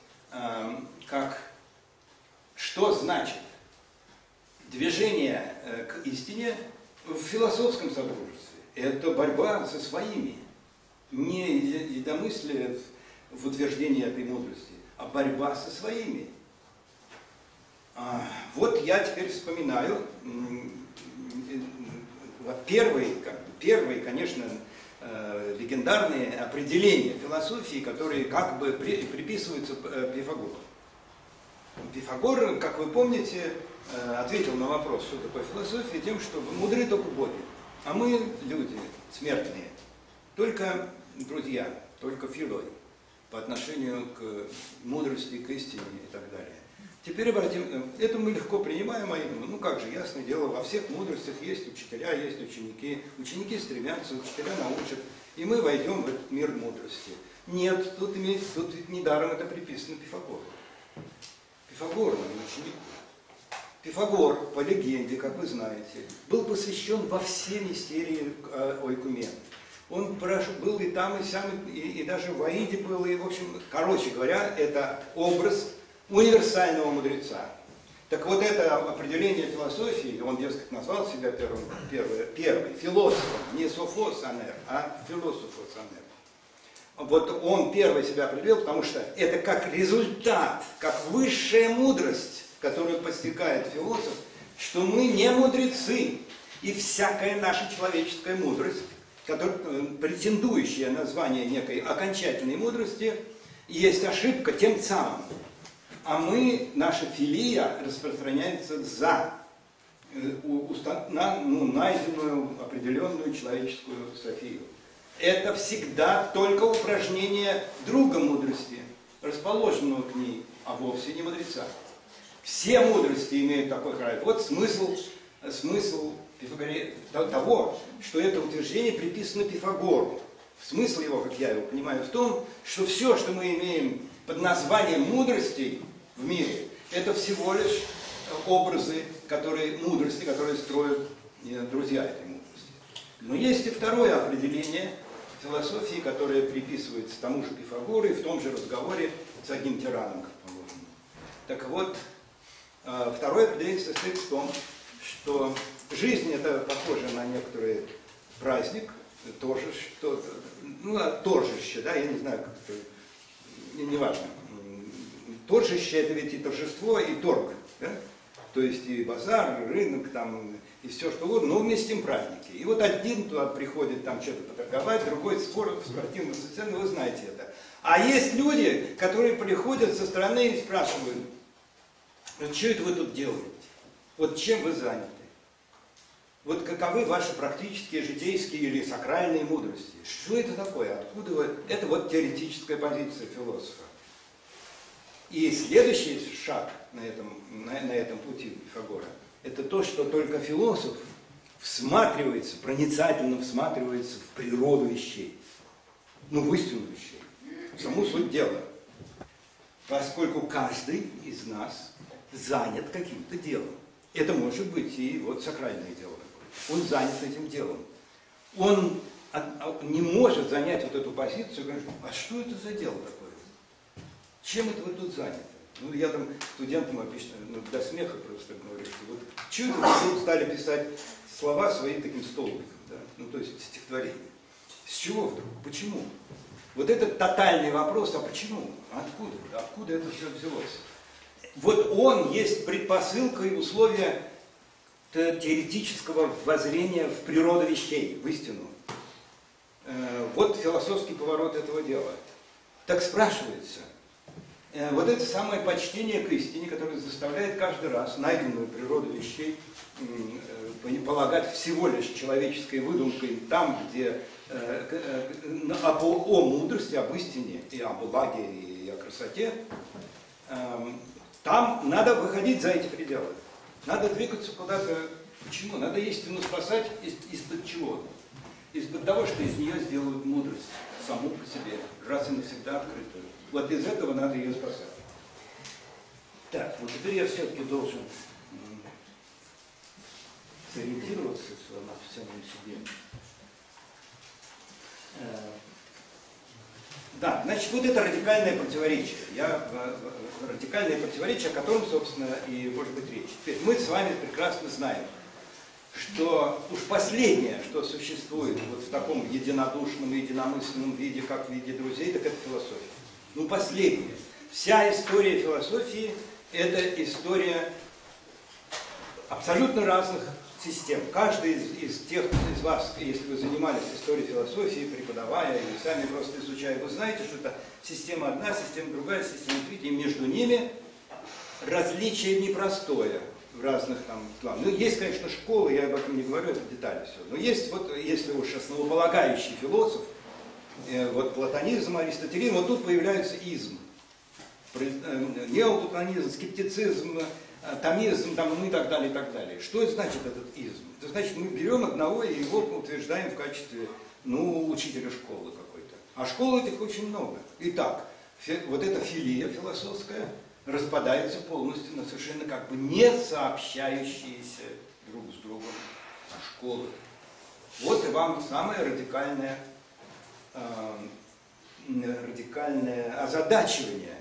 что значит движение к истине в философском содружестве. Это борьба со своими, не единомыслие в утверждении этой мудрости, а борьба со своими. Вот я теперь вспоминаю первые, конечно, легендарные определения философии, которые как бы приписываются Пифагору. Пифагор, как вы помните, ответил на вопрос, что такое философия, тем, что мудры только боги, а мы, люди смертные, только друзья, только филой по отношению к мудрости, к истине и так далее. Теперь обратим, это мы легко принимаем, ну как же, ясное дело, во всех мудростях есть учителя, есть ученики, ученики стремятся, учителя научат, и мы войдем в этот мир мудрости. Нет, тут недаром это приписано Пифагору. Пифагор, мой ученик. Пифагор, по легенде, как вы знаете, был посвящен во все мистерии ойкумены. Он был и там, и сям, и даже в Аиде был, и, в общем, короче говоря, это образ универсального мудреца. Так вот это определение философии, он, дескать, назвал себя первый философом, не софос анер, а философос анер. Вот он первый себя определил, потому что это как результат, как высшая мудрость, которую постигает философ, что мы не мудрецы, и всякая наша человеческая мудрость, претендующая на звание некой окончательной мудрости, есть ошибка тем самым. А наша филия распространяется за найденную определенную человеческую софию. Это всегда только упражнение друга мудрости, расположенного к ней, а вовсе не мудреца. Все мудрости имеют такой характер. Вот смысл того, что это утверждение приписано Пифагору. Смысл его, как я его понимаю, в том, что все, что мы имеем под названием мудростей в мире, это всего лишь образы мудрости, которые строят друзья этой мудрости. Но есть и второе определение философии, которое приписывается тому же Пифагору и в том же разговоре с одним тираном, как положено. Так вот, второе определение состоит в том, что жизнь это похоже на некоторый праздник, тоже что-то, торжище, да, я не знаю, как это, неважно. Торжище это ведь и торжество, и торг, да? То есть и базар, и рынок, там, и все что угодно, но вместе с тем праздники. И вот один туда приходит там что-то поторговать, другой спортивно социально, вы знаете это. А есть люди, которые приходят со стороны и спрашивают, что это вы тут делаете? Вот чем вы заняты? Вот каковы ваши практические, житейские или сакральные мудрости? Что это такое? Откуда вы? Это вот теоретическая позиция философа. И следующий шаг на этом пути Пифагора – это то, что только философ проницательно всматривается в природу вещей, в истину вещей, в саму суть дела. Поскольку каждый из нас занят каким-то делом. Это может быть и вот сакральное дело. Он занят этим делом. Он не может занять вот эту позицию и говорить, а что это за дело такое? Чем это вы тут заняты? Я там студентам обычно до смеха просто говорю, что вот что это вы тут стали писать слова свои таким столбиком, да? То есть стихотворение. С чего вдруг? Почему? Вот этот тотальный вопрос, а почему? Откуда? Откуда это все взялось? Вот он есть предпосылка и условие теоретического воззрения в природу вещей, в истину. Вот философский поворот этого дела. Так спрашивается, вот это самое почтение к истине, которое заставляет каждый раз найденную природу вещей полагать всего лишь человеческой выдумкой там, где о мудрости, об истине, и о благе, и о красоте, там надо выходить за эти пределы. Надо двигаться куда-то. Почему? Надо истину спасать из-под чего? Из-под того, что из нее сделают мудрость саму по себе, раз и навсегда открытую. Вот из этого надо ее спасать. Так, вот теперь я все-таки должен сориентироваться в самом себе. Да, значит, вот это радикальное противоречие. Радикальное противоречие, о котором, собственно, и может быть речь. Теперь мы с вами прекрасно знаем, что уж последнее, что существует вот в таком единодушном, единомысленном виде, как в виде друзей, так это философия. Ну, последнее. Вся история философии – это история абсолютно разных систем. Каждый из тех из вас, если вы занимались историей философии, преподавая или сами просто изучая, вы знаете, что это система одна, система другая, система третья, и между ними различие непростое в разных там планах. Ну, есть, конечно, школы, я об этом не говорю, это детали все. Но есть, вот, если уж основополагающий философ, вот платонизм, аристотелизм, вот тут появляется изм. Неоплатонизм, скептицизм, томизм там, ну и так далее, и так далее. Что это значит, этот изм? Это значит, мы берем одного и его утверждаем в качестве, ну, учителя школы какой-то. А школ этих очень много. Итак, вот эта филия философская распадается полностью на совершенно как бы не сообщающиеся друг с другом школы. Вот и вам самое радикальное озадачивание,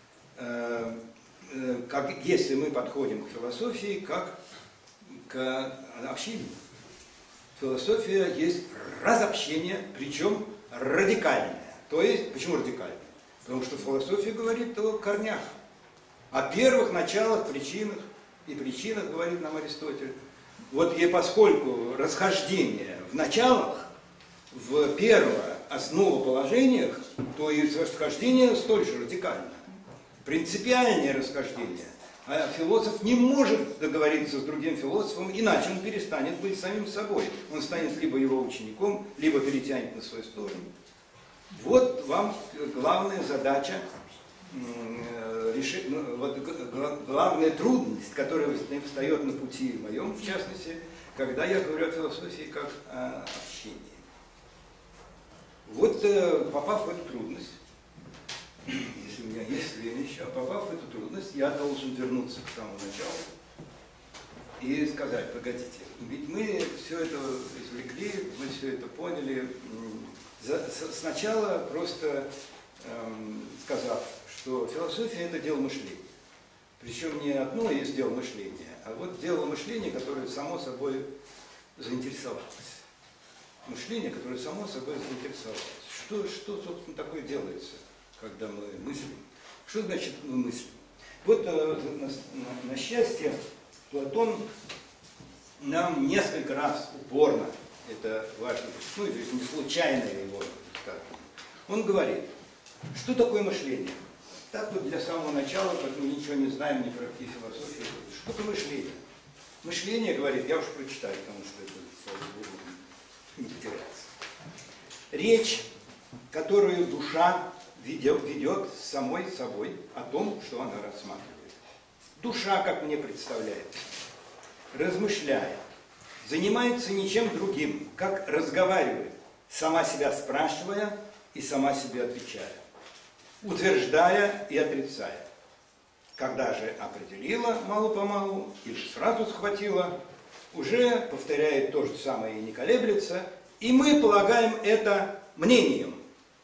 как, если мы подходим к философии как к общению. Философия есть разобщение, причем радикальное. То есть, почему радикальное? Потому что философия говорит о корнях, о первых началах, причинах, и причинах, говорит нам Аристотель. Вот и поскольку расхождение в началах, в основоположениях, то и расхождение столь же радикально. Принципиальное расхождение. А философ не может договориться с другим философом, иначе он перестанет быть самим собой. Он станет либо его учеником, либо перетянет на свою сторону. Вот вам главная задача, главная трудность, которая встает на пути моем, в частности, когда я говорю о философии как о общении. Вот попав в эту трудность, если у меня есть время еще, попав в эту трудность, я должен вернуться к самому началу и сказать: погодите, ведь мы все это извлекли, мы все это поняли, сначала просто сказав, что философия – это дело мышления. Причем не одно есть дело мышления, а вот дело мышления, которое само собой заинтересовалось. Мышление, которое само собой заинтересовалось. Что собственно, такое делается, когда мы мыслим? Что значит мы мыслим? Вот на счастье Платон нам несколько раз упорно, это важно, ну, то есть не случайно его сказано, он говорит, что такое мышление? Так вот для самого начала, как мы ничего не знаем ни про какие философии, что такое мышление? Мышление, говорит, я уж прочитаю, потому что это, слава Богу, не потеряется. Речь, которую душа ведет с самой собой о том, что она рассматривает. Душа, как мне представляется, размышляет, занимается ничем другим, как разговаривает, сама себя спрашивая и сама себе отвечая, утверждая и отрицая. Когда же определила мало-помалу или сразу схватила, уже повторяет то же самое и не колеблется, и мы полагаем это мнением.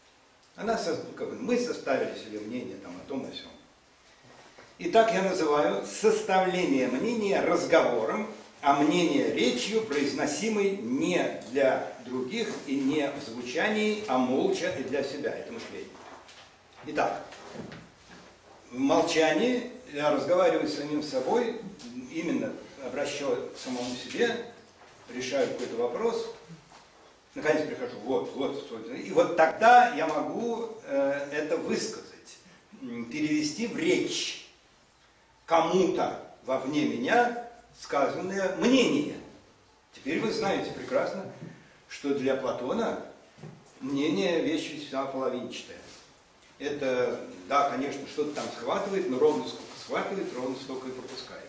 Мы составили себе мнение там, о том и сём. Итак, я называю составление мнения разговором, а мнение речью, произносимой не для других и не в звучании, а молча и для себя. Это мышление. Итак, в молчании я разговариваю с самим собой, именно обращаю к самому себе, решаю какой-то вопрос, наконец прихожу, и вот тогда я могу это высказать, перевести в речь кому-то вовне меня сказанное мнение. Теперь вы знаете прекрасно, что для Платона мнение вещь весьма половинчатая. Это, да, конечно, что-то там схватывает, но ровно сколько схватывает, ровно столько и пропускает.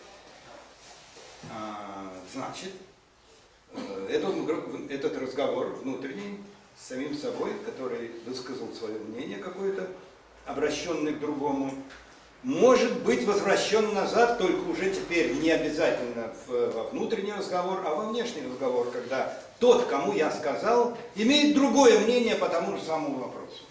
Значит, этот разговор внутренний с самим собой, который высказал свое мнение какое-то, обращенный к другому, может быть возвращен назад, только уже теперь не обязательно во внутренний разговор, а во внешний разговор, когда тот, кому я сказал, имеет другое мнение по тому же самому вопросу.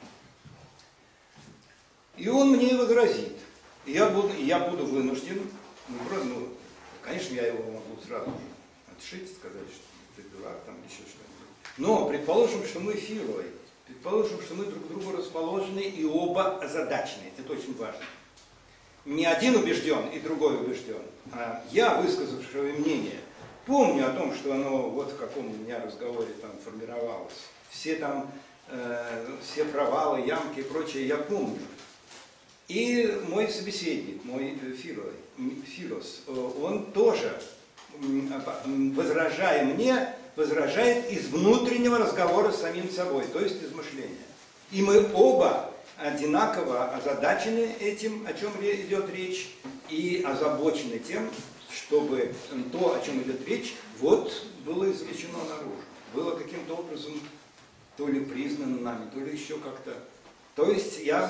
И он мне возразит. И я буду вынужден, конечно, я его могу сразу же отшить, сказать, что ты дурак, там еще что-нибудь. Но предположим, что мы филой, предположим, что мы друг к другу расположены и оба озадачены. Это очень важно. Не один убежден и другой убежден, а я, высказавший свое мнение, помню о том, что оно вот в каком у меня разговоре там формировалось. Все там, все провалы, ямки и прочее я помню. И мой собеседник, мой филос, он тоже, возражая мне, возражает из внутреннего разговора с самим собой, то есть из мышления. И мы оба одинаково озадачены этим, о чем идет речь, и озабочены тем, чтобы то, о чем идет речь, вот было извлечено наружу, было каким-то образом то ли признано нами, то ли еще как-то. То есть я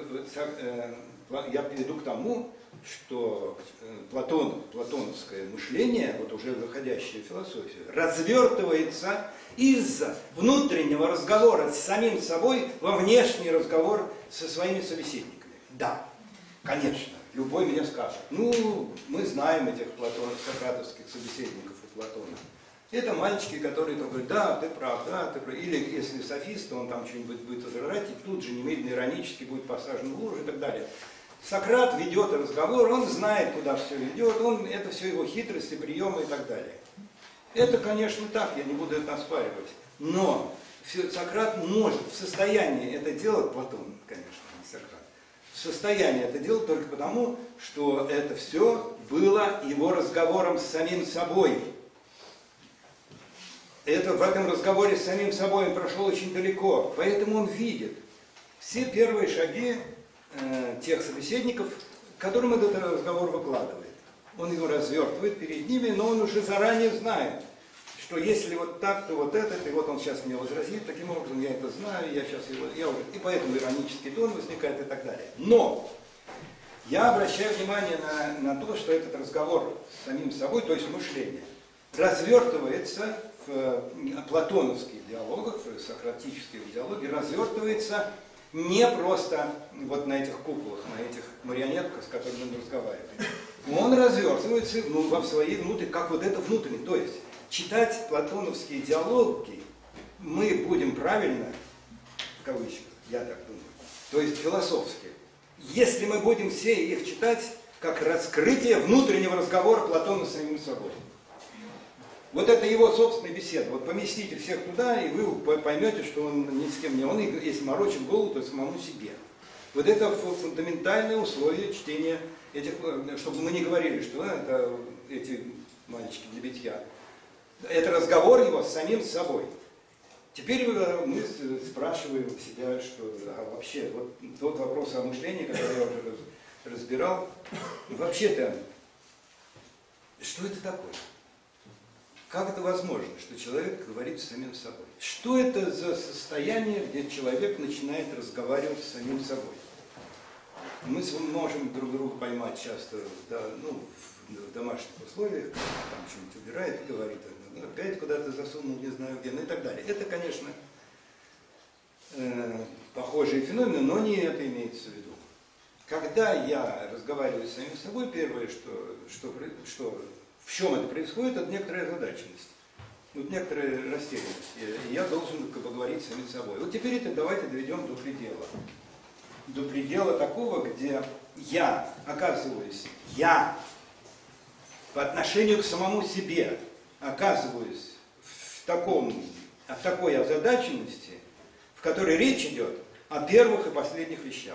приведу к тому, что платоновское мышление, вот уже выходящее в философию, развертывается из внутреннего разговора с самим собой во внешний разговор со своими собеседниками. Да, конечно, любой мне скажет, ну, мы знаем этих сократовских собеседников у Платона. Это мальчики, которые говорят, да, ты прав, да, ты прав. Или если софист, то он там что-нибудь будет возражать, и тут же немедленно иронически будет посажен в лужу и так далее. Сократ ведет разговор, он знает, куда все ведет, это все его хитрости, приемы и так далее. Это, конечно, так, я не буду это оспаривать. Но Сократ может в состоянии это делать, Платон, конечно, не Сократ, в состоянии это делать только потому, что это все было его разговором с самим собой. В этом разговоре с самим собой он прошел очень далеко, поэтому он видит все первые шаги тех собеседников, которым этот разговор выкладывает. Он его развертывает перед ними, но он уже заранее знает, что если вот так, то вот это, и вот он сейчас мне возразит, таким образом я это знаю, и поэтому иронический тон возникает и так далее. Но я обращаю внимание на то, что этот разговор с самим собой, то есть мышление, развертывается в платоновских диалогах, в сократических диалогах, развертывается не просто вот на этих куклах, на этих марионетках, с которыми он разговаривает. Он развертывается во своей внутренней, как вот это внутреннее. То есть читать платоновские диалоги мы будем правильно, в кавычках, я так думаю, то есть философски, если мы будем все их читать как раскрытие внутреннего разговора Платона с самим собой. Вот это его собственная беседа. Вот поместите всех туда, и вы поймете, что он ни с кем не... Он, если морочит голову, то самому себе. Вот это фундаментальное условие чтения этих... Чтобы мы не говорили, что это эти мальчики для битья. Это разговор его с самим собой. Теперь мы спрашиваем себя, что вообще, вот тот вопрос о мышлении, который я уже разбирал, вообще-то, что это такое? Как это возможно, что человек говорит с самим собой? Что это за состояние, где человек начинает разговаривать с самим собой? Мы можем друг друга поймать часто в домашних условиях, там что-нибудь убирает и говорит, опять куда-то засунул, не знаю где, ну и так далее. Это, конечно, похожие феномены, но не это имеется в виду. Когда я разговариваю с самим собой, первое, в чем это происходит, это некоторая озадаченность, вот некоторая растерянность. И я должен поговорить с самим собой. Вот теперь это давайте доведем до предела. До предела такого, где я оказываюсь, по отношению к самому себе оказываюсь в такой озадаченности, в которой речь идет о первых и последних вещах.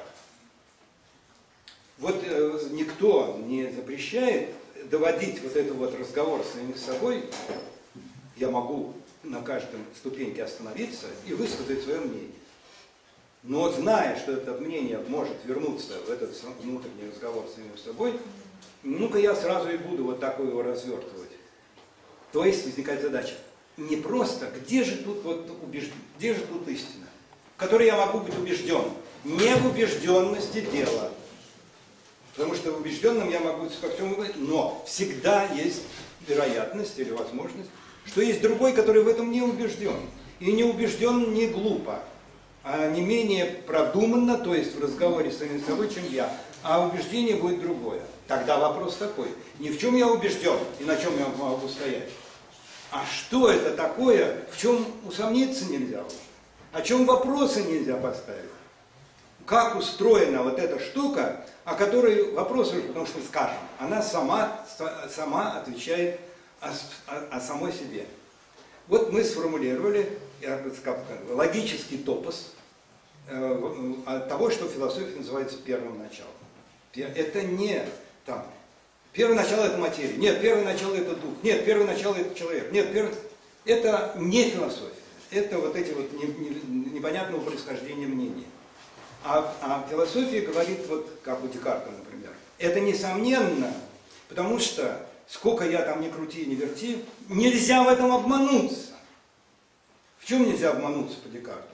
Вот никто не запрещает доводить вот этот вот разговор с самим собой. Я могу на каждой ступеньке остановиться и высказать свое мнение. Но зная, что это мнение может вернуться в этот внутренний разговор с самим собой, ну-ка я сразу и буду вот так его развертывать. То есть возникает задача. Не просто, где же тут истина, в которой я могу быть убежден. Не в убежденности дела. Потому что в убежденном я могу во всем говорить, но всегда есть вероятность или возможность, что есть другой, который в этом не убежден. И не убежден не глупо, а не менее продуманно, то есть в разговоре с самим собой, чем я. А убеждение будет другое. Тогда вопрос такой: не в чем я убежден и на чем я могу стоять, а что это такое, в чем усомниться нельзя уже, о чем вопросы нельзя поставить. Как устроена вот эта штука, о которой вопросы, потому что, скажем, она сама отвечает о самой себе. Вот мы сформулировали логический топос того, что в философии называется первым началом. Это не там, первое начало это материя, нет, первое начало это дух, нет, первое начало это человек, нет, это не философия, это вот эти вот непонятного происхождения мнений. А философия говорит, вот как у Декарта, например, это несомненно, потому что сколько я там ни крути и ни верти, нельзя в этом обмануться. В чем нельзя обмануться по Декарту?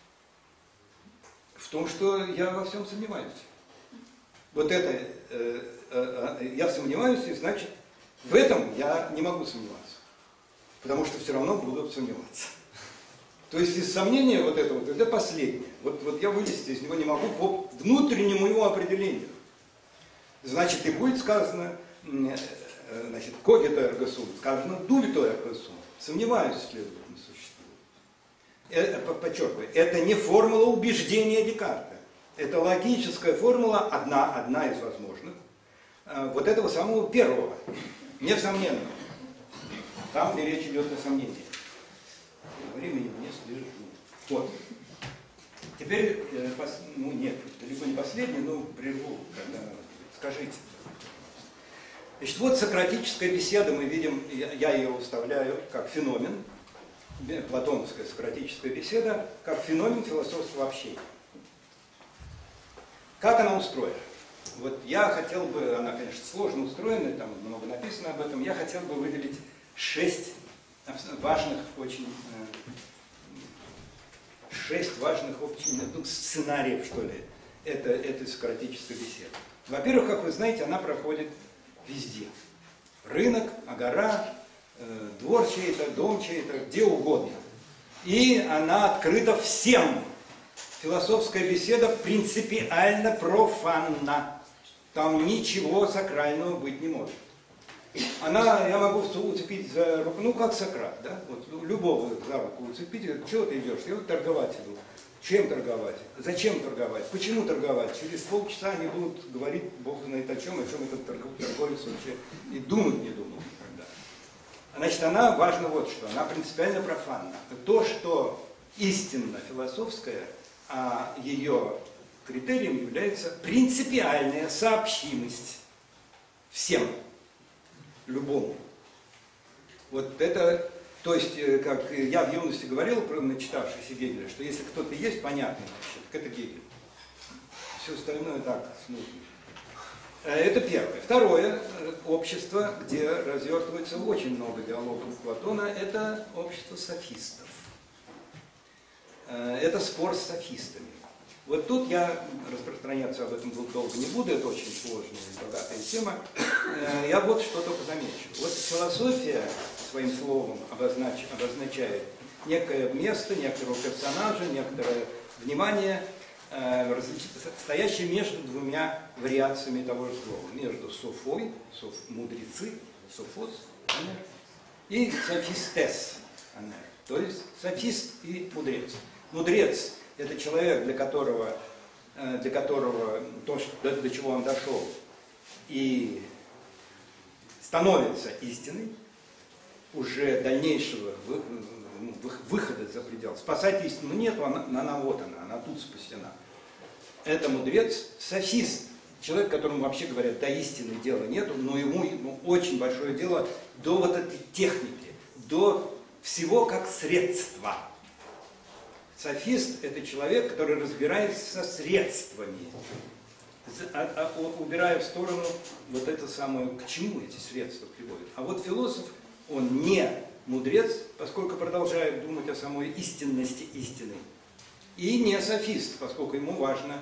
В том, что я во всем сомневаюсь. Вот это я сомневаюсь, и значит, в этом я не могу сомневаться. Потому что все равно буду сомневаться. То есть из сомнения вот это вот, это последнее. Вот я вылезти из него не могу по внутреннему его определению. Значит, и будет сказано, значит, когито эрго сум, сказано дубито эрго сум. Сомневаюсь, следовательно, существует. Подчеркиваю, это не формула убеждения Декарта. Это логическая формула, одна из возможных, вот этого самого первого, несомненного. Там, где речь идет о сомнении. Времени не слежу. Вот. Теперь, ну нет, далеко не последний, но прерву, когда скажите. Значит, вот сократическая беседа, мы видим, я ее выставляю как феномен, платоновская сократическая беседа, как феномен философского общения. Как она устроена? Вот я хотел бы, она, конечно, сложно устроена, там много написано об этом, я хотел бы выделить 6 важных очень сценариев, что ли, этой сократической беседы. Во-первых, как вы знаете, она проходит везде. Рынок, агора, двор чей-то, дом чей-то, где угодно. И она открыта всем. Философская беседа принципиально профанна. Там ничего сакрального быть не может. Я могу уцепить за руку, ну как Сократ, да? Вот любого за руку уцепить, чего ты идешь? Я вот торговать иду. Чем торговать? Зачем торговать? Почему торговать? Через полчаса они будут говорить, Бог знает о чем этот торговец вообще и думать не думал никогда. Значит, она важна вот что, она принципиально профанна. То, что истинно философское, а ее критерием является принципиальная сообщимость всем, любому. Вот это, то есть, как я в юности говорил, начитавшийся Гегеля, что если кто-то есть понятный, так это Гегель. Все остальное так, смутно. Это первое. Второе, общество, где развертывается очень много диалогов Платона, это общество софистов. Это спор с софистами. Вот тут я распространяться об этом долго не буду, это очень сложная и богатая тема. Я вот что только замечу. Вот философия своим словом обозначает некое место, некоторого персонажа, некоторое внимание, стоящее между двумя вариациями того же слова. Между софой, мудрецы, софос, и софистес, то есть софист и мудрец. Мудрец – это человек, для которого то, до чего он дошел, и становится истиной, уже дальнейшего выхода за предел. Спасать истину нету, она вот она тут спасена. Это мудрец, софист, человек, которому вообще говорят, до истины дела нету, но ему очень большое дело до вот этой техники, до всего как средства. Софист – это человек, который разбирается со средствами, убирая в сторону вот это самое, к чему эти средства приводят. А вот философ, он не мудрец, поскольку продолжает думать о самой истинности истины, и не софист, поскольку ему важно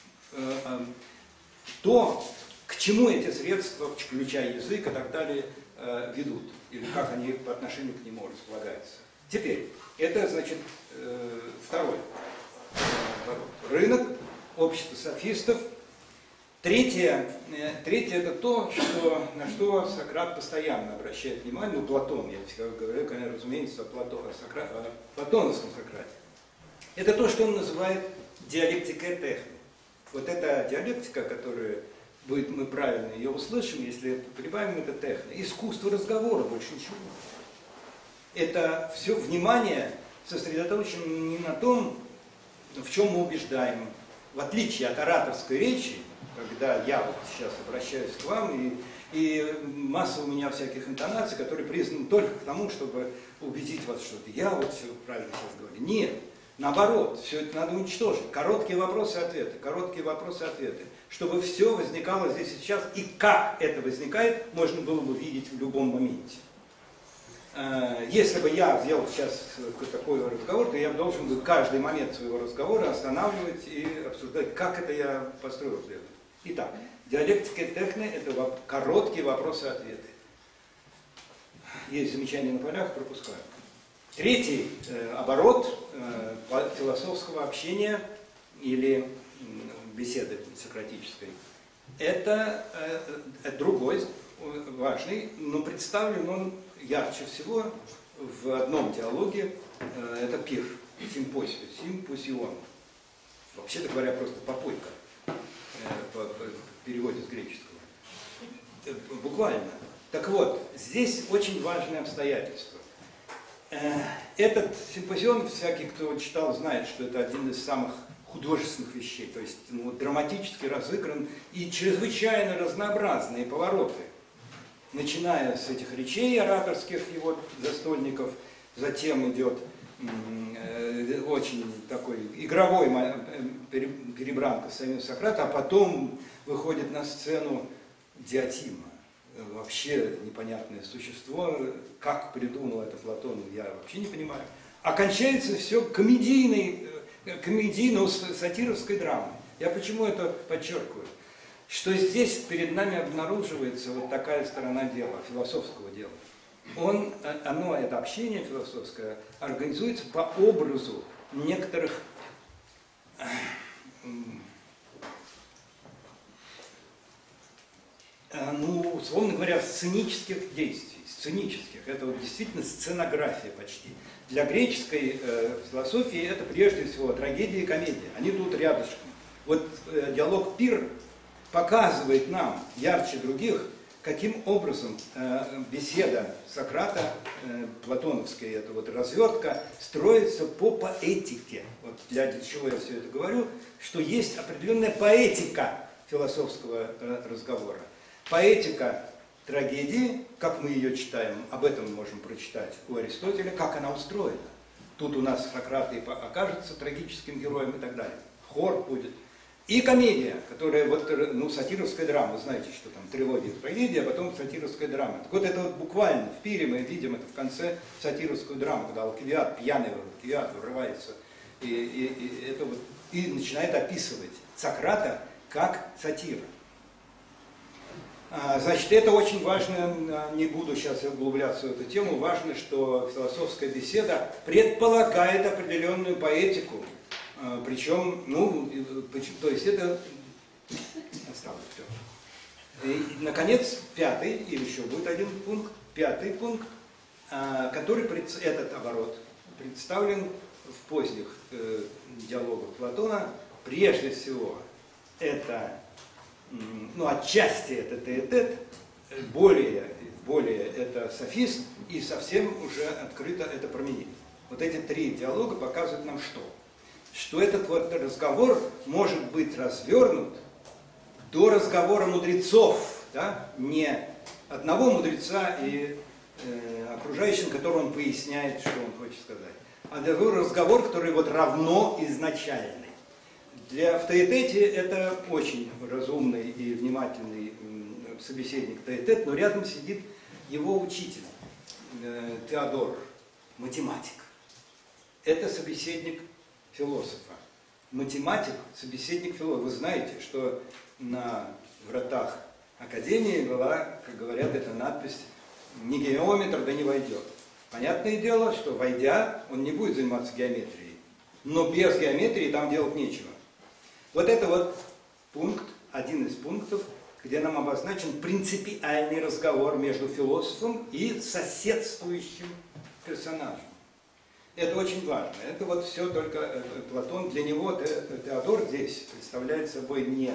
то, к чему эти средства, включая язык и так далее, ведут, или как они по отношению к нему располагаются. Теперь, это, значит, второй рынок, общество софистов. Третье это то, на что Сократ постоянно обращает внимание, Платон, я всегда говорю, конечно, разумеется, о платоновском Сократе. Это то, что он называет диалектикой техни. Вот эта диалектика, которая будет, мы правильно ее услышим, если прибавим это техно. Искусство разговора, больше ничего. Это все внимание сосредоточено не на том, в чем мы убеждаем. В отличие от ораторской речи, когда я вот сейчас обращаюсь к вам, и масса у меня всяких интонаций, которые признаны только к тому, чтобы убедить вас, что я вот все правильно сейчас говорю. Нет, наоборот, все это надо уничтожить. Короткие вопросы-ответы, чтобы все возникало здесь и сейчас, и как это возникает, можно было бы видеть в любом моменте. Если бы я сделал сейчас такой разговор, то я должен был каждый момент своего разговора останавливать и обсуждать, как это я построил следует. Итак, диалектика техни – это короткие вопросы-ответы. Есть замечания на полях, пропускаю. Третий оборот философского общения или беседы сократической – это другой, важный, но представлен он ярче всего в одном диалоге, это пир, симпосион. Вообще-то говоря, просто попойка, по переводе с греческого. Буквально. Так вот, здесь очень важное обстоятельство. Этот симпозион, всякий, кто читал, знает, что это один из самых художественных вещей, то есть драматически разыгран и чрезвычайно разнообразные повороты. Начиная с этих речей ораторских его застольников, затем идет очень такой игровой перебранка самим Сократа, а потом выходит на сцену Диотима. Вообще непонятное существо, как придумал это Платон, я вообще не понимаю. Окончается все комедийно-сатировской драмой. Я почему это подчеркиваю? Что здесь перед нами обнаруживается вот такая сторона дела, философского дела. Это общение философское организуется по образу некоторых условно говоря, сценических действий. Это вот действительно сценография почти. Для греческой философии это прежде всего трагедия и комедия. Они тут рядышком. Вот диалог «Пир» показывает нам ярче других, каким образом беседа Сократа, платоновская эта вот развертка, строится по поэтике. Вот для чего я все это говорю, что есть определенная поэтика философского разговора. Поэтика трагедии, как мы ее читаем, об этом мы можем прочитать у Аристотеля, как она устроена. Тут у нас Сократ и окажется трагическим героем и так далее. Хор будет. И комедия, которая сатировская драма. Вы знаете, что там трилогия трагедия, а потом сатировская драма. Так вот это вот буквально в пире мы видим это в конце сатировскую драму, когда Алкивиад, пьяный Алкивиад вырывается и начинает описывать Сократа как сатира. Значит, это очень важно, не буду сейчас углубляться в эту тему, важно, что философская беседа предполагает определенную поэтику. Причем, то есть это осталось все. И, наконец, пятый, или еще будет один пункт, пятый пункт, этот оборот представлен в поздних диалогах Платона. Прежде всего, это, отчасти это тет-а-тет, более это софизм, и совсем уже открыто это променит. Вот эти три диалога показывают нам что? Что этот вот разговор может быть развернут до разговора мудрецов, да? Не одного мудреца и окружающим, которому он поясняет, что он хочет сказать, а разговор, который вот равно изначальный. В тет-а-тете это очень разумный и внимательный собеседник тет-а-тет, но рядом сидит его учитель, Теодор, математик. Это собеседник философа. Математик, собеседник философа. Вы знаете, что на вратах Академии была, как говорят, эта надпись не геометр, да не войдет. Понятное дело, что войдя, он не будет заниматься геометрией. Но без геометрии там делать нечего. Вот это вот пункт, один из пунктов, где нам обозначен принципиальный разговор между философом и соседствующим персонажем. Это очень важно. Это вот все только Платон. Для него Теодор здесь представляет собой не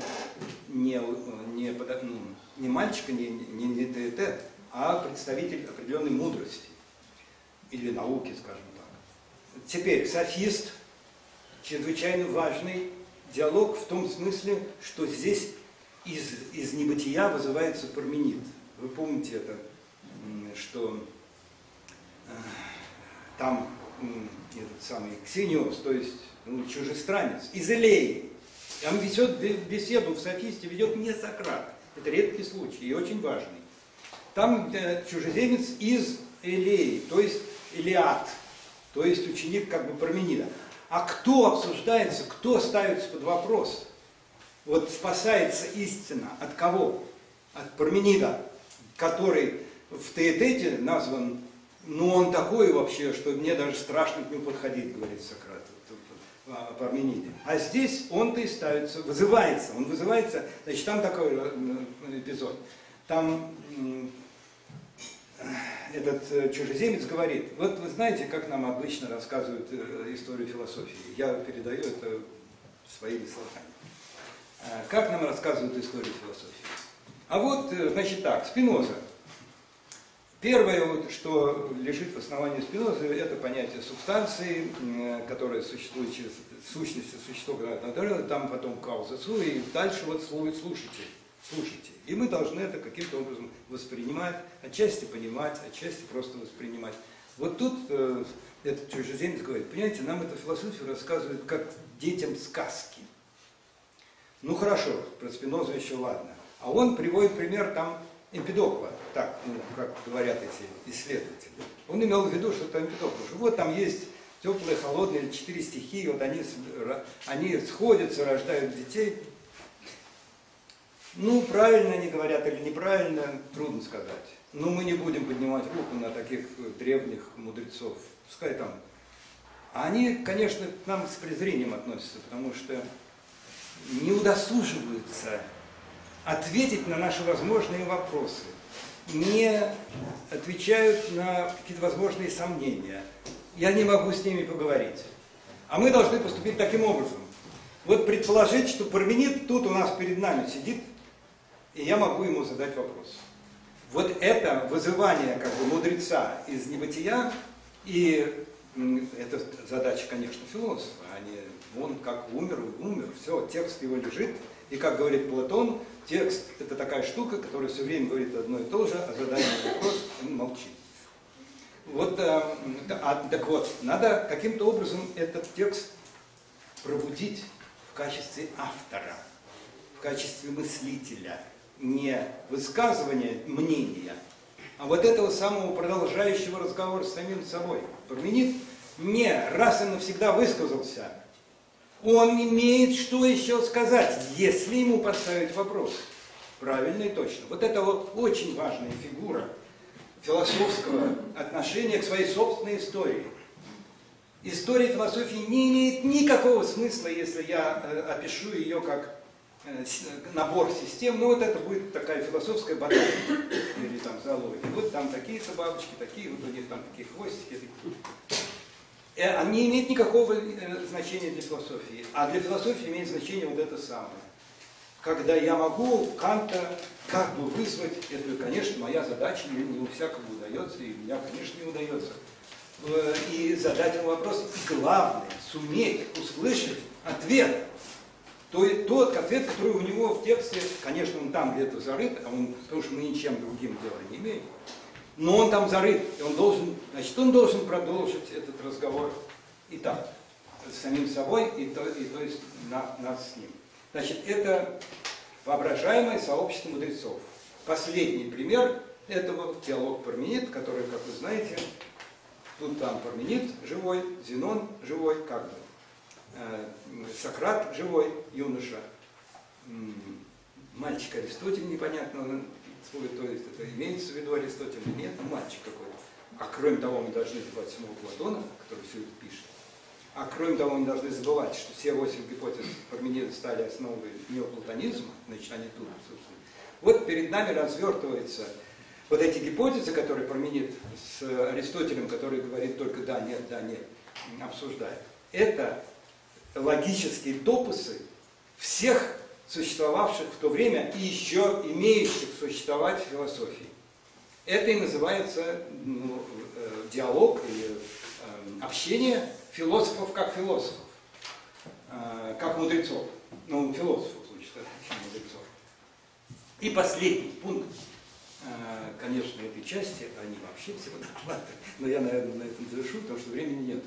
мальчика, не тет, а представитель определенной мудрости. Или науки, скажем так. Теперь, софист, чрезвычайно важный диалог в том смысле, что здесь из небытия вызывается Парменид. Вы помните это, что там этот самый Ксениос, то есть чужестранец, из Элеи. Он ведет беседу в софисте, ведет не Сократ. Это редкий случай и очень важный. Там чужеземец из Элеи, то есть Илиад, то есть ученик как бы Парменида. А кто обсуждается, кто ставится под вопрос? Вот спасается истина от кого? От Парменида, который в Теетете назван, он такой вообще, что мне даже страшно к нему подходить, говорит Сократ о Пармениде. А здесь он-то и ставится, он вызывается, значит, там такой эпизод. Там этот чужеземец говорит, вот вы знаете, как нам обычно рассказывают историю философии. Я передаю это своими словами. Как нам рассказывают историю философии? А вот, значит так, Спиноза. Первое, что лежит в основании Спинозы, это понятие субстанции, которая существует через сущность существа, там потом кауза су, и дальше вот слушайте. И мы должны это каким-то образом воспринимать, отчасти понимать, отчасти просто воспринимать. Вот тут этот чужеземец говорит, понимаете, нам эту философию рассказывают как детям сказки. Ну хорошо, про Спинозу еще ладно. А он приводит пример там Эмпидокла, так, как говорят эти исследователи. Он имел в виду, что это Эмпидокл. Вот там есть теплые, холодные, 4 стихии, вот они сходятся, рождают детей. Ну, правильно они говорят или неправильно, трудно сказать. Но мы не будем поднимать руку на таких древних мудрецов. Пускай там. А они, конечно, к нам с презрением относятся, потому что не удосуживаются ответить на наши возможные вопросы, не отвечают на какие-то возможные сомнения. Я не могу с ними поговорить. А мы должны поступить таким образом. Вот предположить, что Парменид тут у нас перед нами сидит, и я могу ему задать вопрос. Вот это вызывание как бы мудреца из небытия, и это задача, конечно, философа, а не он как умер, все, текст его лежит, и как говорит Платон, текст – это такая штука, которая все время говорит одно и то же, а задание вопрос, он молчит. Вот, так вот, надо каким-то образом этот текст пробудить в качестве автора, в качестве мыслителя, не высказывания мнения, а вот этого самого продолжающего разговора с самим собой. Парменид не раз и навсегда высказался. Он имеет что еще сказать, если ему поставить вопрос. Правильно и точно. Вот это вот очень важная фигура философского отношения к своей собственной истории. История философии не имеет никакого смысла, если я опишу ее как набор систем. Ну вот это будет такая философская ботаника или там зоология. Вот там такие-то бабочки, такие, вот у них там такие хвостики. Они не имеют никакого значения для философии. А для философии имеет значение вот это самое. Когда я могу Канта как бы вызвать, это, конечно, моя задача, не у всякого удается, и меня, конечно, не удается, и задать ему вопрос, и главное, суметь услышать ответ. Тот ответ, который у него в тексте, конечно, он там где-то зарыт, потому что мы ничем другим дела не имеем, но он там зарыт, и он должен продолжить этот разговор и так, с самим собой, и то есть нас с ним. Значит, это воображаемое сообщество мудрецов. Последний пример этого диалог Парменид, который, как вы знаете, тут там Парменид живой, Зенон живой, как бы. Сократ живой, юноша, мальчик Аристотель непонятно, То есть это имеется в виду Аристотель или нет, мальчик какой-то. А кроме того, мы должны забывать самого Платона, который все это пишет. А кроме того, мы не должны забывать, что все 8 гипотез Парменида стали основой неоплатонизма, значит, они тут присутствуют. Вот перед нами развертываются вот эти гипотезы, которые Парменид с Аристотелем, который говорит только да, нет, обсуждает. Это логические топосы всех существовавших в то время и еще имеющих существовать философий. Это и называется диалог или общение философов как философов, как мудрецов. Ну, философов лучше, чем мудрецов. И последний пункт, конечно, этой части, они вообще все доклады, но я, наверное, на этом завершу, потому что времени нет.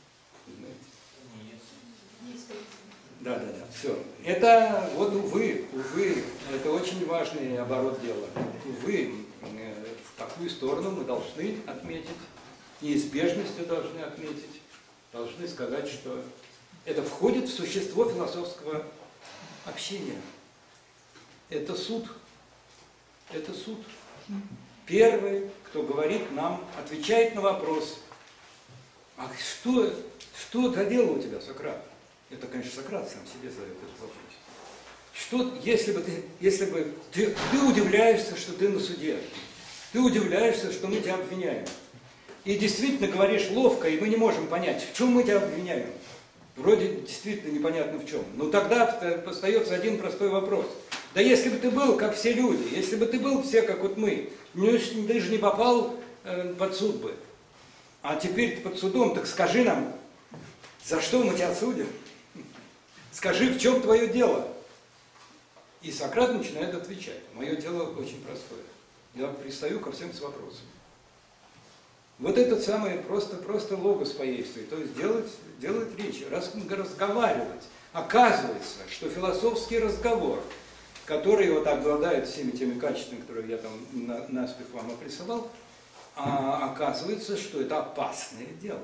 Да, все. Это, вот, увы, это очень важный оборот дела. Увы, в какую сторону мы должны отметить, неизбежностью должны отметить, должны сказать, что это входит в существо философского общения. Это суд. Это суд. Первый, кто говорит нам, отвечает на вопрос, а что за дело у тебя, Сократ? Это, конечно, Сократ сам себе задает этот вопрос. Что, если бы ты удивляешься, что ты на суде, ты удивляешься, что мы тебя обвиняем. И действительно говоришь ловко, и мы не можем понять, в чем мы тебя обвиняем. Вроде действительно непонятно в чем. Но тогда остается один простой вопрос. Да если бы ты был, как все люди, если бы ты был все, как вот мы, ты же не попал под суд бы. А теперь ты под судом, так скажи нам, за что мы тебя судим? Скажи, в чем твое дело? И Сократ начинает отвечать. Мое дело очень простое. Я пристаю ко всем с вопросом. Вот этот самый просто логос поействует, то есть делать речь, разговаривать. Оказывается, что философский разговор, который вот обладает всеми теми качествами, которые я там наспех вам опрессовал, оказывается, что это опасное дело.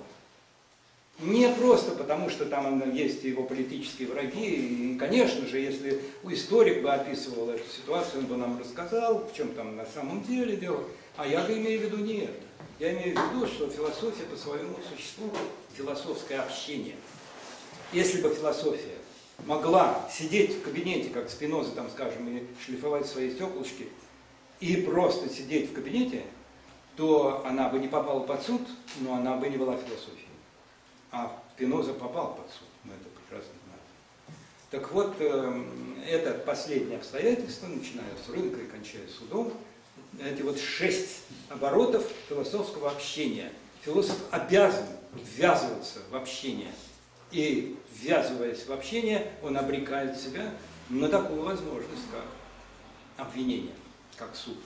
Не просто потому, что там есть его политические враги, и, конечно же, если историк бы описывал эту ситуацию, он бы нам рассказал, в чем там на самом деле дело, а я бы имею в виду не это. Я имею в виду, что философия по своему существу – философское общение. Если бы философия могла сидеть в кабинете, как Спиноза, там, скажем, и шлифовать свои стеклышки, и просто сидеть в кабинете, то она бы не попала под суд, но она бы не была философией. А Спиноза попал под суд, мы это прекрасно знаем. Так вот, это последнее обстоятельство, начиная с рынка и кончая судом, эти вот 6 оборотов философского общения. Философ обязан ввязываться в общение. И, ввязываясь в общение, он обрекает себя на такую возможность, как обвинение, как суд.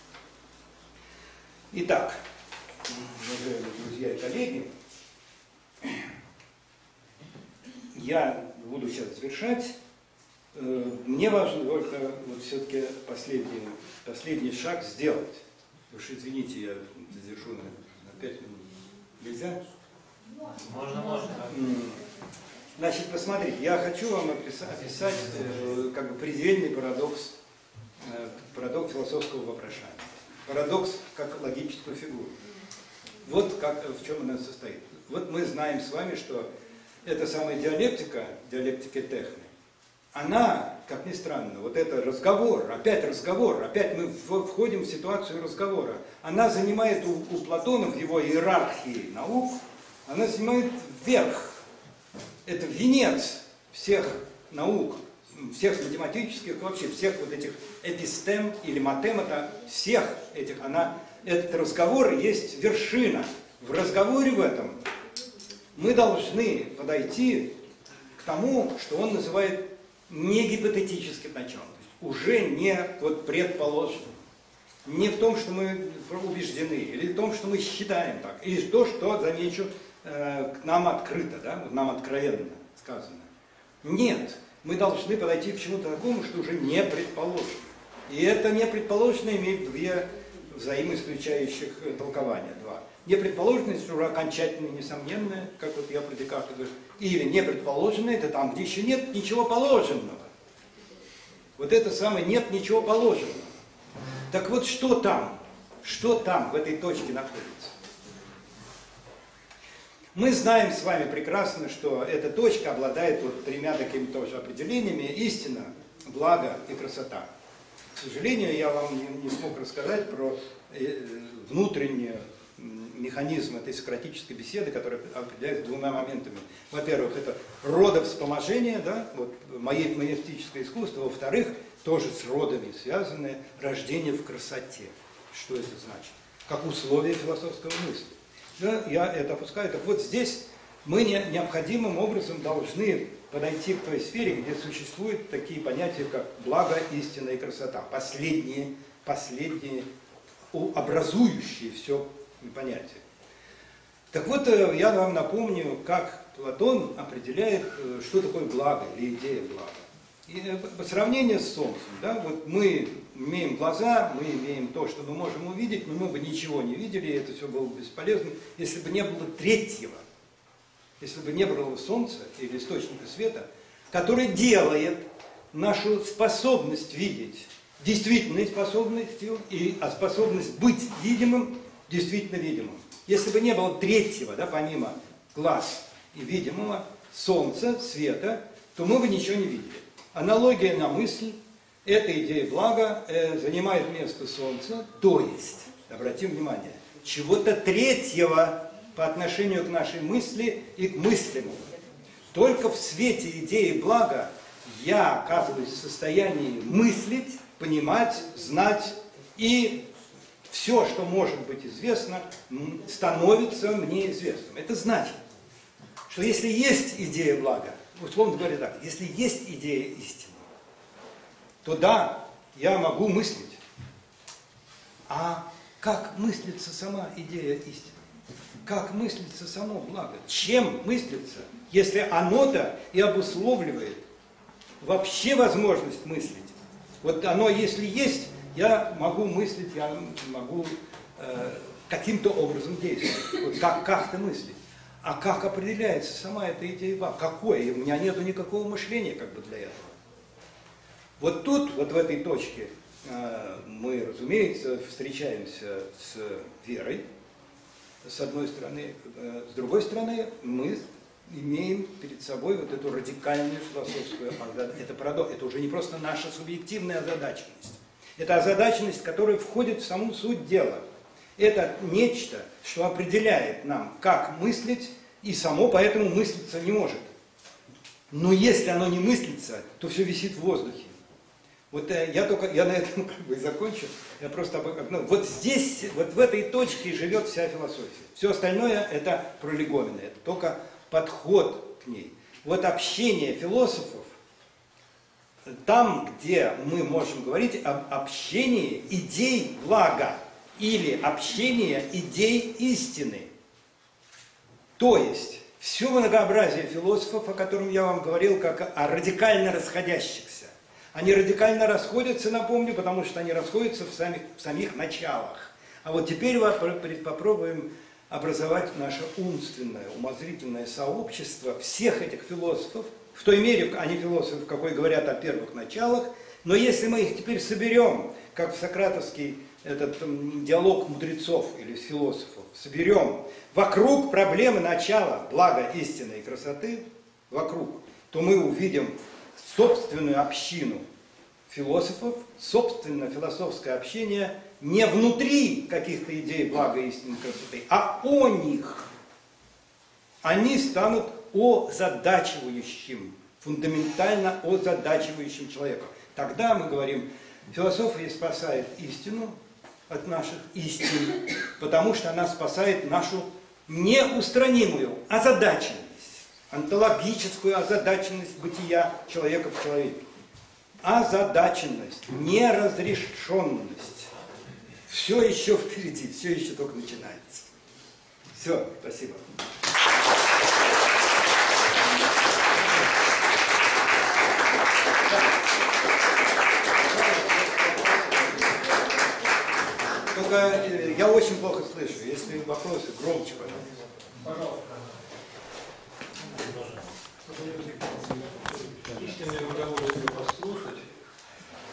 Итак, уважаемые друзья и коллеги, я буду сейчас завершать. Мне важно только вот все-таки последний шаг сделать. Уж извините, я задержу на 5 минут. Нельзя? Можно. Значит, посмотрите, я хочу вам описать как бы предельный парадокс философского вопрошания. Парадокс как логическую фигуру. Вот в чем она состоит. Вот мы знаем с вами, что эта самая диалектика техны, она, как ни странно, вот это разговор, опять мы входим в ситуацию разговора. Она занимает у Платона в его иерархии наук, она занимает верх. Это венец всех наук, всех математических, вообще всех вот этих эпистем или математа, всех этих, этот разговор есть вершина. В разговоре в этом мы должны подойти к тому, что он называет не гипотетическим началом, то есть уже не вот предположенным, не в том, что мы убеждены, или в том, что мы считаем так, или то, что, замечу, к нам открыто, да, нам откровенно сказано. Нет, мы должны подойти к чему-то такому, что уже не предположено. И это непредположенное имеет две взаимоисключающих толкования. Два. Непредположенность уже окончательно несомненная, как вот я про Декарта говорю, или непредположенное, это там, где еще нет ничего положенного. Вот это самое нет ничего положенного. Так вот, что там? Что там в этой точке находится? Мы знаем с вами прекрасно, что эта точка обладает вот тремя такими тоже определениями: истина, благо и красота. К сожалению, я вам не смог рассказать про внутренний механизм этой сократической беседы, который определяется двумя моментами. Во-первых, это родовспоможение, да, вот монистическое искусство. Во-вторых, тоже с родами связанное рождение в красоте. Что это значит? Как условие философского мысли. Да, я это опускаю. Так вот здесь мы необходимым образом должны подойти к той сфере, где существуют такие понятия, как благо, истина и красота. Последние образующие все понятия. Так вот, я вам напомню, как Платон определяет, что такое благо или идея блага. И по сравнению с Солнцем, да, вот мы имеем глаза, мы имеем то, что мы можем увидеть, но мы бы ничего не видели, и это все было бы бесполезно, если бы не было третьего, если бы не было Солнца или источника света, который делает нашу способность видеть действительной способностью, а способность быть видимым действительно видимым. Если бы не было третьего, да, помимо глаз и видимого, Солнца, света, то мы бы ничего не видели. Аналогия на мысль, эта идея блага занимает место Солнца, то есть, обратим внимание, чего-то третьего по отношению к нашей мысли и к мыслимому. Только в свете идеи блага я оказываюсь в состоянии мыслить, понимать, знать, и все, что может быть известно, становится мне известным. Это значит, что если есть идея блага, условно говоря так, если есть идея истины, то да, я могу мыслить. А как мыслится сама идея истины? Как мыслится само благо? Чем мыслится, если оно-то и обусловливает вообще возможность мыслить? Вот оно, если есть, я могу мыслить, я могу каким-то образом действовать. Вот как-то мыслить. А как определяется сама эта идея блага? Какое? У меня нету никакого мышления как бы для этого. Вот тут, вот в этой точке, мы, разумеется, встречаемся с верой, с одной стороны. С другой стороны, мы имеем перед собой вот эту радикальную философскую озадаченность. Это парадокс, это уже не просто наша субъективная озадаченность. Это озадаченность, которая входит в саму суть дела. Это нечто, что определяет нам, как мыслить, и само поэтому мыслиться не может. Но если оно не мыслится, то все висит в воздухе. Вот я на этом как бы и закончу. Я просто вот здесь, вот в этой точке живет вся философия. Все остальное это пролегомено, это только подход к ней. Вот общение философов, там, где мы можем говорить об общении идей блага или общении идей истины. То есть, все многообразие философов, о котором я вам говорил, как о радикально расходящихся. Они радикально расходятся, напомню, потому что они расходятся в самих началах. А вот теперь попробуем образовать наше умственное, умозрительное сообщество всех этих философов, в той мере, они философы, в какой говорят о первых началах, но если мы их теперь соберем, как в сократовский этот диалог мудрецов или философов, соберем вокруг проблемы начала, блага, истины и красоты, вокруг, то мы увидим собственную общину философов, собственное философское общение не внутри каких-то идей блага, истины и красоты, а о них. Они станут озадачивающим, фундаментально озадачивающим человека. Тогда мы говорим, философия спасает истину от наших истин, потому что она спасает нашу неустранимую озадаченность, онтологическую озадаченность бытия человека в человеке. Озадаченность, неразрешенность. Все еще впереди, все еще только начинается. Все, спасибо. Только я очень плохо слышу. Если вопросы, громче, пожалуйста. Истинное удовольствие послушать.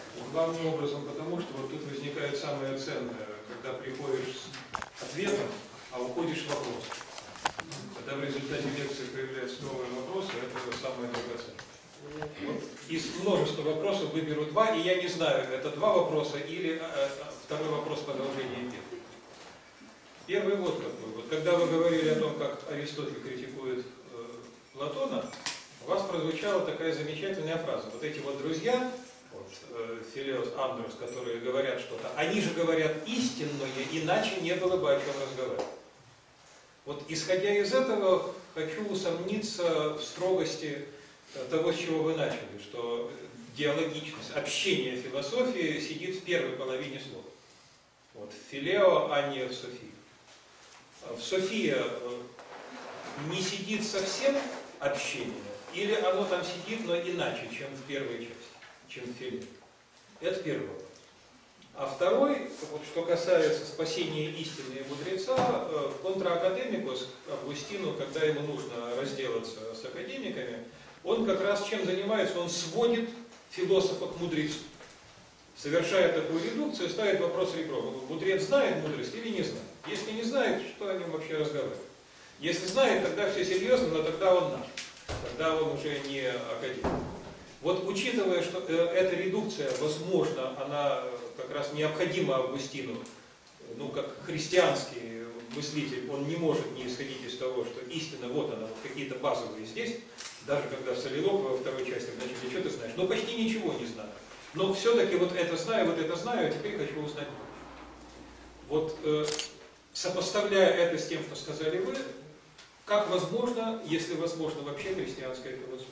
главным образом потому, что вот тут возникает самое ценное, когда приходишь с ответом, а уходишь с вопросом. Когда в результате лекции появляются новые вопросы, это самое драгоценное. Вот из множества вопросов выберу два, и я не знаю, это два вопроса или второй вопрос продолжения первого. Первый вот какой. Вот когда вы говорили о том, как Аристотель критикует Платона, у вас прозвучала такая замечательная фраза. Вот эти вот друзья, вот, Филеос, Амброс, которые говорят что-то, они же говорят истинное, иначе не было бы о чем разговаривать. Вот исходя из этого, хочу усомниться в строгости того, с чего вы начали, что диалогичность, общение философии сидит в первой половине слова. Вот в Филео, а не в Софии. В София не сидит совсем общение, или оно там сидит, но иначе, чем в первой части, чем в Филео. Это первый вопрос. А второй, вот, что касается спасения истины и мудреца, контраакадемикус Августину, когда ему нужно разделаться с академиками, он как раз чем занимается? Он сводит философа к мудрецу. Совершая такую редукцию, ставит вопрос ребром. Мудрец знает мудрость или не знает? Если не знает, что о нем вообще разговаривать? Если знает, тогда все серьезно, но тогда он наш. Тогда он уже не академик. Вот учитывая, что эта редукция, возможно, она как раз необходима Августину, ну, как христианский мыслитель, он не может не исходить из того, что истина, вот она, вот какие-то базовые здесь, даже когда в Солилоко во второй части вначале, что ты знаешь? Ну, почти ничего не знаю. Но все-таки вот это знаю, а теперь хочу узнать больше. Вот сопоставляя это с тем, что сказали вы, как возможно, если возможно вообще христианская философия?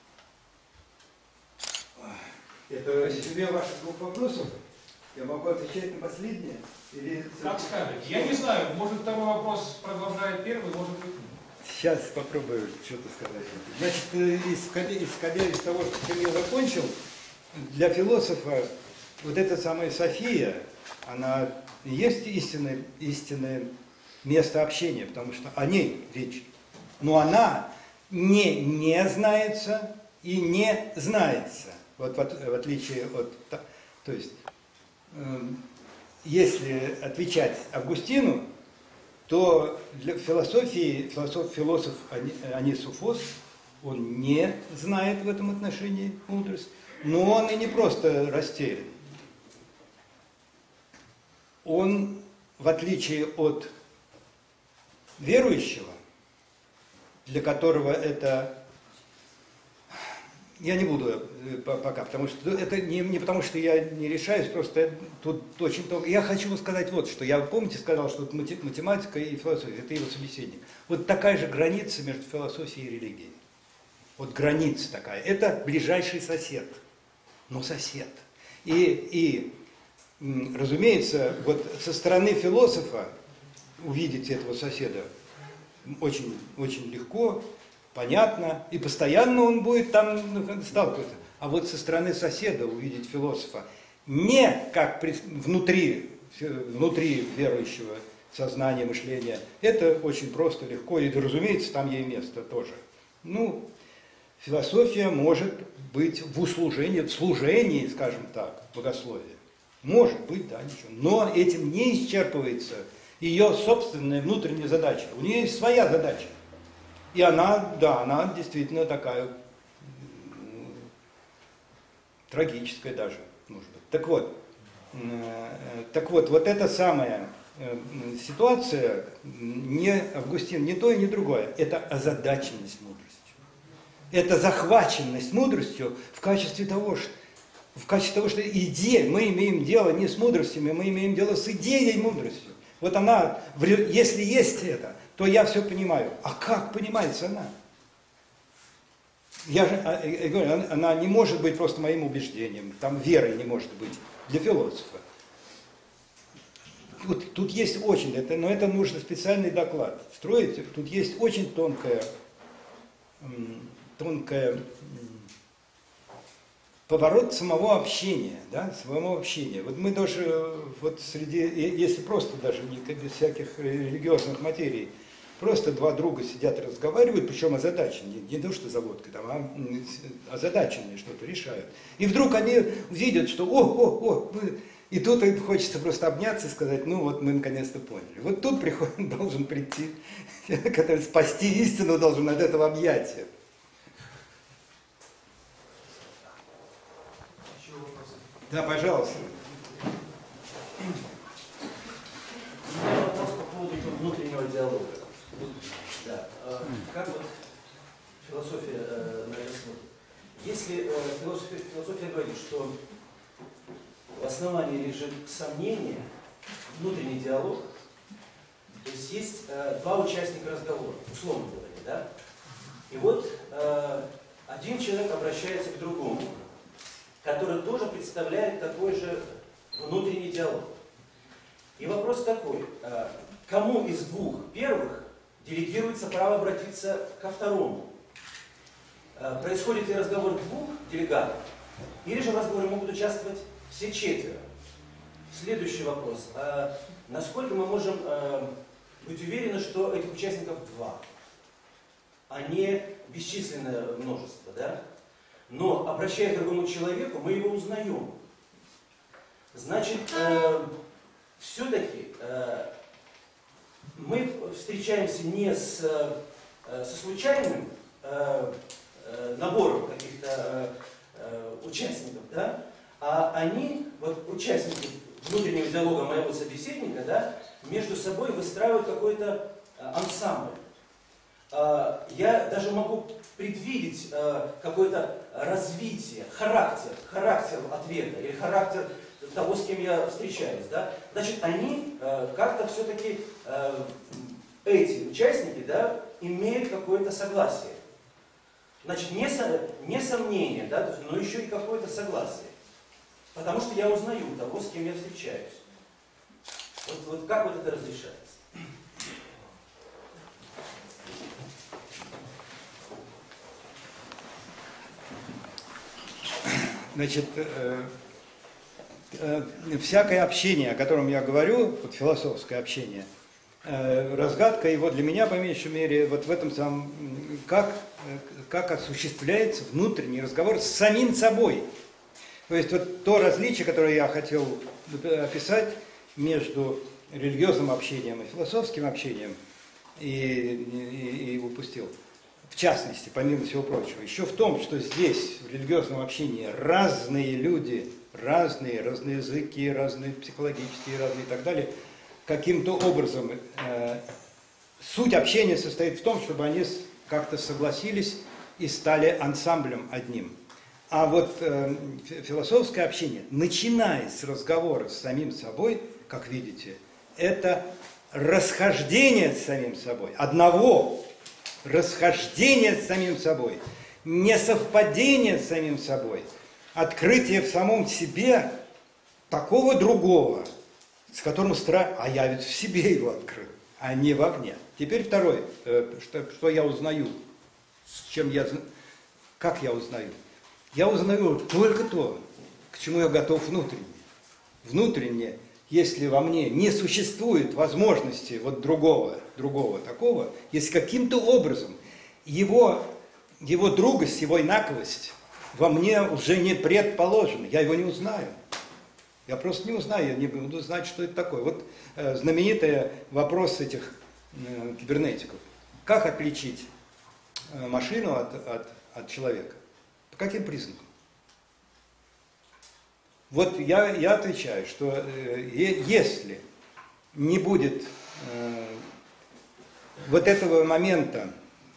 Это себе ваших двух вопросов. Я могу отвечать на последнее? Или... Как скажете. Я не знаю, может второй вопрос продолжает первый, может быть нет. Сейчас попробую что-то сказать. Значит, исходя из того, чем я закончил, для философа вот эта самая София, она есть истинное место общения, потому что о ней речь. Но она не знается и не знается. Вот в отличие от... То есть, если отвечать Августину, то для философии, философ Анисофос, он не знает в этом отношении мудрость, но он и не просто растерян. Он, в отличие от верующего, для которого это... Я не буду пока, потому что это не потому, что я не решаюсь, просто тут очень много. Я хочу сказать вот что. Я, помните, сказал, что математика и философия, это его собеседник. Вот такая же граница между философией и религией. Вот граница такая. Это ближайший сосед. Но сосед. И разумеется, вот со стороны философа увидеть этого соседа очень, очень легко, понятно, и постоянно он будет там сталкиваться. А вот со стороны соседа увидеть философа не как внутри верующего сознания, мышления, это очень просто, легко, и, разумеется, там ей место тоже. Ну, философия может быть в служении, скажем так, богословия. Может быть, да, ничего. Но этим не исчерпывается ее собственная внутренняя задача. У нее есть своя задача. И она, да, она действительно такая трагическая даже, может быть. Так вот, вот эта самая ситуация, не Августин, не то и не другое, это озадаченность мудростью. Это захваченность мудростью в качестве того, что идея, мы имеем дело не с мудростями, мы имеем дело с идеей мудростью. Вот она, если есть это, то я все понимаю. А как понимается она? Я говорю, она не может быть просто моим убеждением, там верой не может быть для философа. Тут есть очень, но это нужно специальный доклад строить. Тут есть очень тонкая поворот самого общения, да, самого общения. Вот мы даже, вот среди, если просто даже без всяких религиозных материй Просто два друга сидят и разговаривают, причем озадаченные, не то что за водкой, там, а озадаченные что-то решают. И вдруг они видят, что и тут им хочется просто обняться и сказать, ну вот мы наконец-то поняли. Вот тут должен прийти, который спасти истину должен от этого объятия. Еще вопросы? Да, пожалуйста. У меня вопрос по поводу внутреннего диалога. Да. Как вот философия на это смотрит? Если философия говорит, что в основании лежит сомнение, внутренний диалог, то есть два участника разговора, условно говоря, да? И вот один человек обращается к другому, который тоже представляет такой же внутренний диалог. И вопрос такой, кому из двух первых делегируется право обратиться ко второму? Происходит ли разговор двух делегатов, или же в разговоре могут участвовать все четверо? Следующий вопрос. Насколько мы можем быть уверены, что этих участников два, а не бесчисленное множество, да? Но, обращаясь к другому человеку, мы его узнаем. Значит, все-таки мы встречаемся не со случайным набором каких-то участников, да? А они, вот участники внутреннего диалога моего собеседника, да, между собой выстраивают какой-то ансамбль. Я даже могу предвидеть какое-то развитие, характер ответа или характер того, с кем я встречаюсь. Да? Значит, они как-то все-таки, эти участники, да, имеют какое-то согласие. Значит, не сомнение, да, но еще и какое-то согласие. Потому что я узнаю того, с кем я встречаюсь. Вот как вот это разрешается? Значит, всякое общение, о котором я говорю, вот философское общение, разгадка его для меня, по меньшей мере, вот в этом самом, как осуществляется внутренний разговор с самим собой. То есть вот то различие, которое я хотел описать между религиозным общением и философским общением, и упустил. В частности, помимо всего прочего, еще в том, что здесь, в религиозном общении, разные люди, разные языки, разные психологические, разные и так далее, каким-то образом суть общения состоит в том, чтобы они как-то согласились и стали ансамблем одним. А вот философское общение, начиная с разговора с самим собой, как видите, это расхождение с самим собой, расхождение с самим собой, несовпадение с самим собой, открытие в самом себе такого другого, с которым а я ведь в себе его открыл, а не вовне. Теперь второе, что я узнаю, как я узнаю. Я узнаю только то, к чему я готов внутренне. Внутренне, если во мне не существует возможности вот другого такого, если каким-то образом его другость, его инаковость во мне уже не предположена, я его не узнаю. Я просто не узнаю, я не буду знать, что это такое. Вот знаменитый вопрос этих кибернетиков. Как отличить машину от человека? По каким признакам? Вот я отвечаю, что если не будет вот этого момента,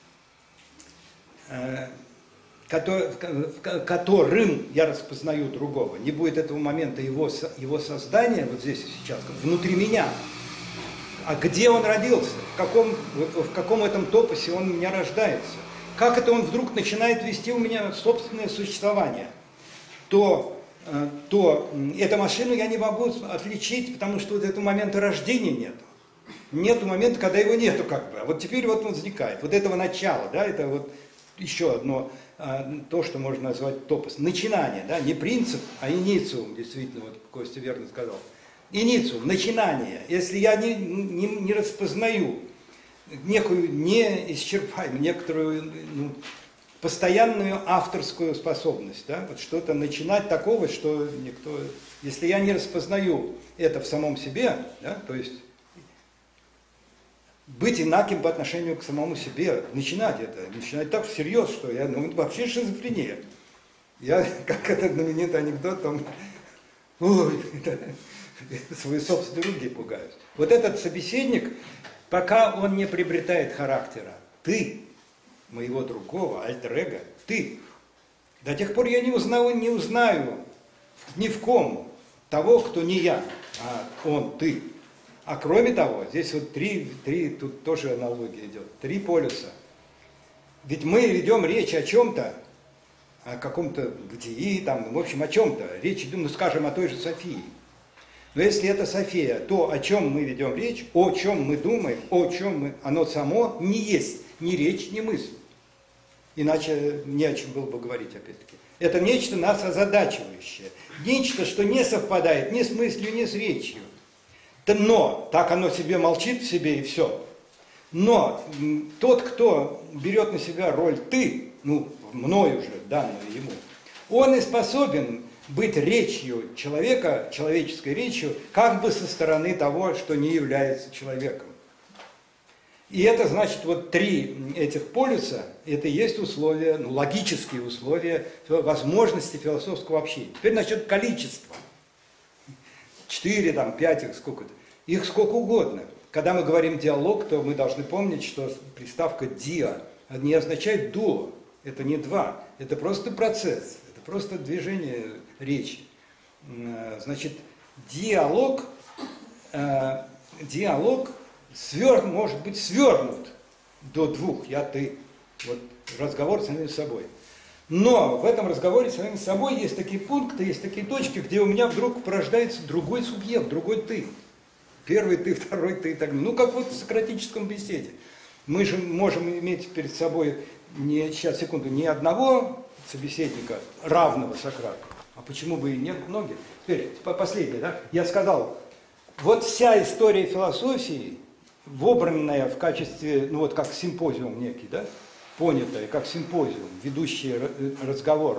которым я распознаю другого, не будет этого момента его создания, вот здесь и сейчас, внутри меня, а где он родился, в каком этом топосе он у меня рождается, как это он вдруг начинает вести у меня собственное существование, то эту машину я не могу отличить, потому что вот этого момента рождения нету. Нету момента, когда его нету как бы. А вот теперь вот он возникает. Вот этого начала, да, это вот еще одно, то, что можно назвать топос. Начинание, да, не принцип, а инициум, действительно, вот Костя верно сказал. Инициум, начинание. Если я не распознаю некую неисчерпаемую, некоторую постоянную авторскую способность, да, вот что-то начинать такого, что никто, если я не распознаю это в самом себе, да, то есть быть инаким по отношению к самому себе, начинать так всерьез, что я, вообще шизофрения. Я, как этот знаменитый анекдот, свои собственные руки пугаюсь. Вот этот собеседник, пока он не приобретает характера, ты, моего другого, альтер-эго, ты, до тех пор я не узнаю ни в ком того, кто не я, а он, ты. А кроме того, здесь вот три, тут тоже аналогия идет, 3 полюса. Ведь мы ведем речь о чем-то, о каком-то бытии, там, в общем, о чем-то. Речь идет, скажем, о той же Софии. Но если это София, то о чем мы ведем речь, о чем мы думаем, оно само не есть ни речь, ни мысль. Иначе не о чем было бы говорить, опять-таки. Это нечто нас озадачивающее. Нечто, что не совпадает ни с мыслью, ни с речью. Но так оно себе молчит в себе и все. Но тот, кто берет на себя роль «ты», мною уже данную ему, он и способен быть речью человека, человеческой речью, как бы со стороны того, что не является человеком. И это значит, вот 3 этих полюса, это и есть условия, логические условия возможности философского общения. Теперь насчет количества. 4, 5, их сколько-то. Их сколько угодно. Когда мы говорим диалог, то мы должны помнить, что приставка «диа» не означает «дуо». Это не 2. Это просто процесс. Это просто движение речи. Значит, диалог может быть свернут до 2. Я, ты. Вот разговор с самим собой. Но в этом разговоре с самим собой есть такие пункты, есть такие точки, где у меня вдруг порождается другой субъект, другой ты. Первый ты, второй ты и так далее. Как вот в сократическом беседе. Мы же можем иметь перед собой не одного собеседника, равного Сократу, а почему бы и нет многих. Теперь, последнее, да? Я сказал, вот вся история философии, вобранная в качестве, как симпозиум некий, да? Понятое как симпозиум, ведущий разговор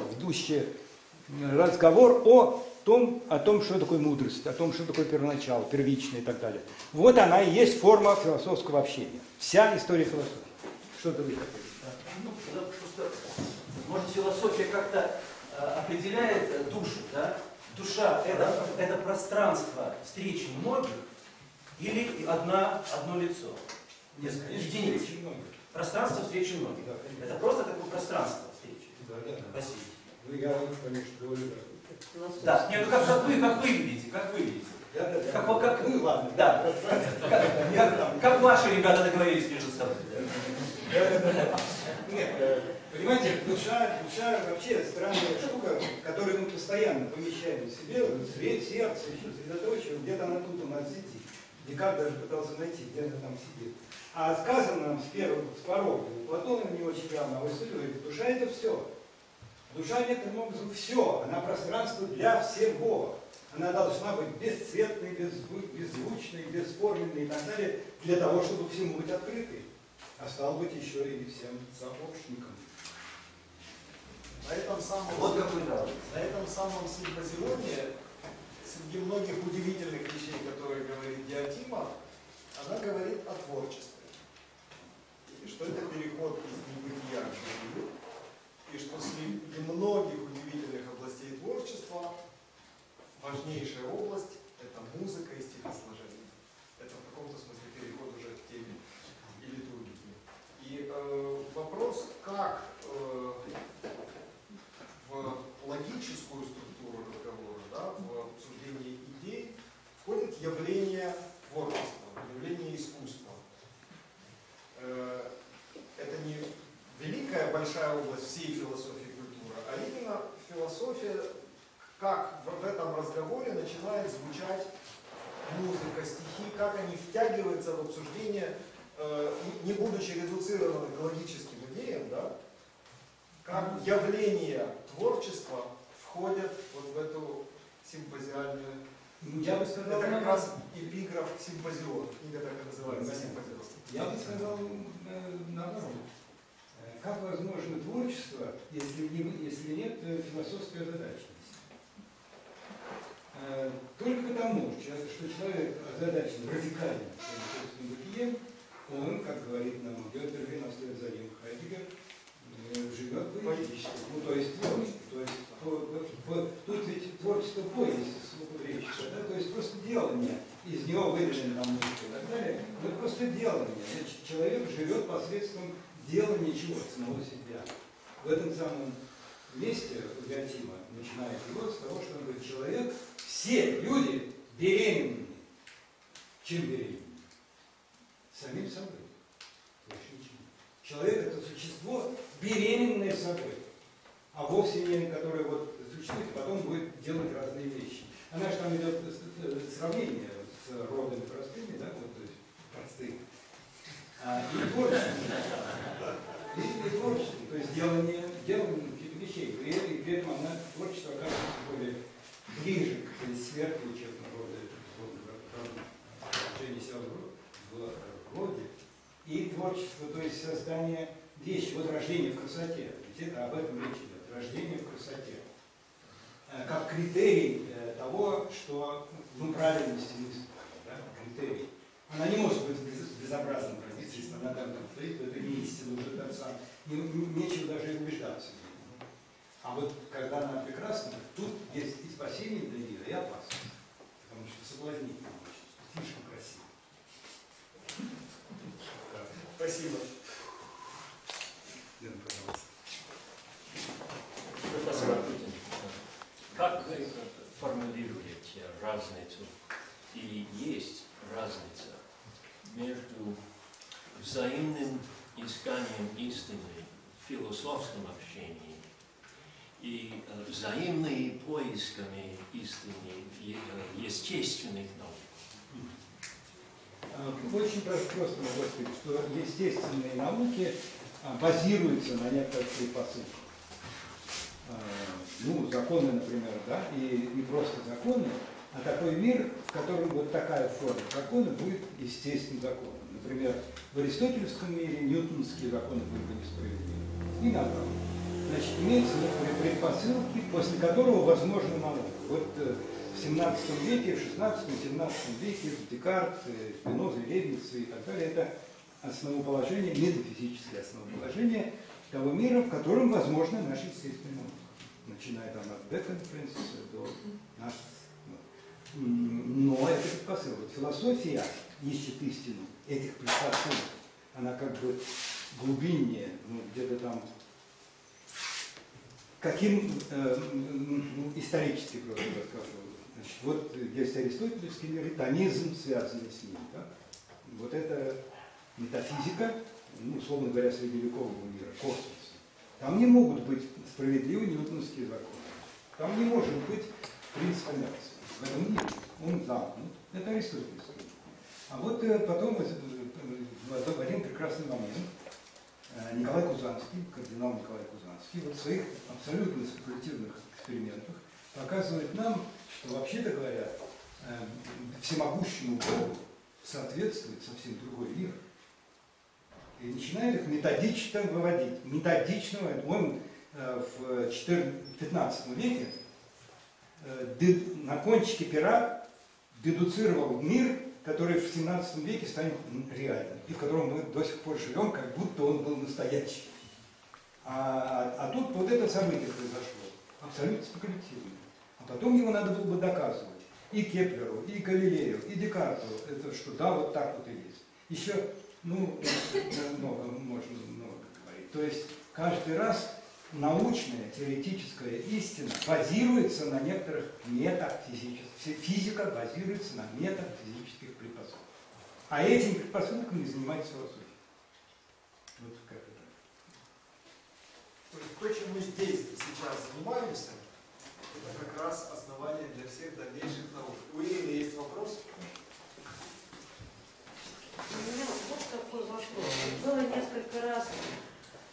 о том, что такое мудрость, о том, что такое первоначало, первичное и так далее. Вот она и есть форма философского общения. Вся история философии. Что-то вы хотели? Может, философия как-то определяет душу, да? Душа – это пространство встречи многих или одно лицо? Несколько единиц. Пространство встречи многих. Да, это просто такое пространство встречи. Да. Спасибо. Я, конечно, говорю. Да, нет, как вы видите. Ладно. Да. Как ваши ребята договорились между собой. Нет, понимаете, душа вообще странная штука, которую мы постоянно помещаем в себе, сердце, еще средоточие, где-то она тут у нас сидит. Никак даже пытался найти, где она там сидит. А сказано нам с порога, Платон не очень явно высказывает, душа это все. Душа некоторым образом все, она пространство для всего. Она должна быть бесцветной, беззвучной, бесформенной и так далее, для того, чтобы всему быть открытой. А стало быть еще и всем сообщникам. На этом самом симпозионе, среди многих удивительных вещей, которые говорит Диотима, она говорит о творчестве. И что это переход из небытия к бытию, и что среди многих удивительных областей творчества важнейшая область – это музыка и стихосложение. Это в каком-то смысле переход уже к теме и литургии. И вопрос, как в логическую структуру разговора, да, в обсуждении идей входит явление творчества, явление искусства. Это не великая большая область всей философии культуры, а именно философия, как в этом разговоре начинает звучать музыка, стихи, как они втягиваются в обсуждение, не будучи редуцированы к логическим идеям, да, как явление творчества входят вот в эту симпозиальную Я бы сказал, Это как раз эпиграф симпозион. Книга так и называется, симпозион. Я бы сказал наоборот. Как возможно творчество, если нет философской озадаченности? Только потому, что человек озадачен радикальным своим собственным бытием, он, как говорит нам Гёдельвин, а вслед за ним Хайдеггер, живет поэтически. Ну, то есть творчество. То есть, тут ведь творчество поэзии, да? То есть просто делание. Из него выделены нам музыка и так далее. Но это просто делание. Значит, человек живет посредством делания чего? Самого себя. В этом самом месте у Гатима начинает его с того, что он говорит, человек, все люди беременны. Чем беременны? Самим собой. Больше ничего. Человек это существо, беременное собой. А вовсе не которое вот существует, и потом будет делать разные вещи. Она же там идет сравнение с родами простыми, да, вот, то есть простые. И творчеством. И творчеством, то есть делание каких-то вещей. И при этом она, творчество оказывается более ближе к сверху, чем положение себя в роде. И творчество, то есть создание вещи, вот рождение в красоте. Ведь это об этом речь идет. Рождение в красоте. Как критерий того, что правильности мысли. Да, критерий. Она не может быть в безобразном традиции, если она там стоит, то это не истина уже до отца. Нечего даже и убеждаться. А вот когда она прекрасна, тут есть и спасение для мира, и опасность. Потому что соблазнить слишком красиво. Спасибо. Лена, пожалуйста. Профессор Акутин, как вы формулируете разницу, или есть разница между взаимным исканием истины в философском общении и взаимными поисками истины в естественных науках? Очень просто могу сказать, что естественные науки базируются на некоторых предпосылках. Законы, например, да, и не просто законы, а такой мир, в котором вот такая форма закона будет естественным законом. Например, в аристотелевском мире ньютоновские законы были бы несправедливы. И наоборот. Значит, имеются некоторые предпосылки, после которого возможна наука. Вот в 17 веке, в 16-17 веке Декарт, Спиноза, Лейбниц и так далее, это основоположение, метафизическое основоположение того мира, в котором возможна наша естественная наука. Начиная там от Бекона, Фрэнсиса, до нас. Но это предпосылка. Вот философия ищет истину этих предпосылок. Она как бы глубиннее, где-то там, каким исторически просто расскажу. Значит, вот есть аристотелевский мир и томизм, связанный с ним. Да? Вот это метафизика, условно говоря, средневекового мира, космоса. Там не могут быть справедливы ньютоновские законы. Там не может быть принцип инерции. В этом нет. Он замкнут. Это аристотелевский. А вот потом в один прекрасный момент Николай Кузанский, кардинал Николай Кузанский, вот в своих абсолютно спекулятивных экспериментах показывает нам, что, вообще-то говоря, всемогущему Богу соответствует совсем другой мир. И начинает их методично выводить. Методично он в 15 веке на кончике пера дедуцировал мир, который в 17 веке станет реальным, и в котором мы до сих пор живем, как будто он был настоящий. А тут вот это событие произошло, абсолютно спекулятивное. А потом его надо было бы доказывать. И Кеплеру, и Галилею, и Декарту, это что да, вот так вот и есть. Еще, много говорить. То есть каждый раз научная, теоретическая истина базируется на некоторых метафизических. Физика базируется на метафизических предпосылках. А этими предпосылками занимается философия. Вот как это. То есть то, чем мы здесь сейчас занимаемся, это как раз основание для всех дальнейших наук. У Ирины есть вопрос? У меня вот такой вопрос. Было несколько раз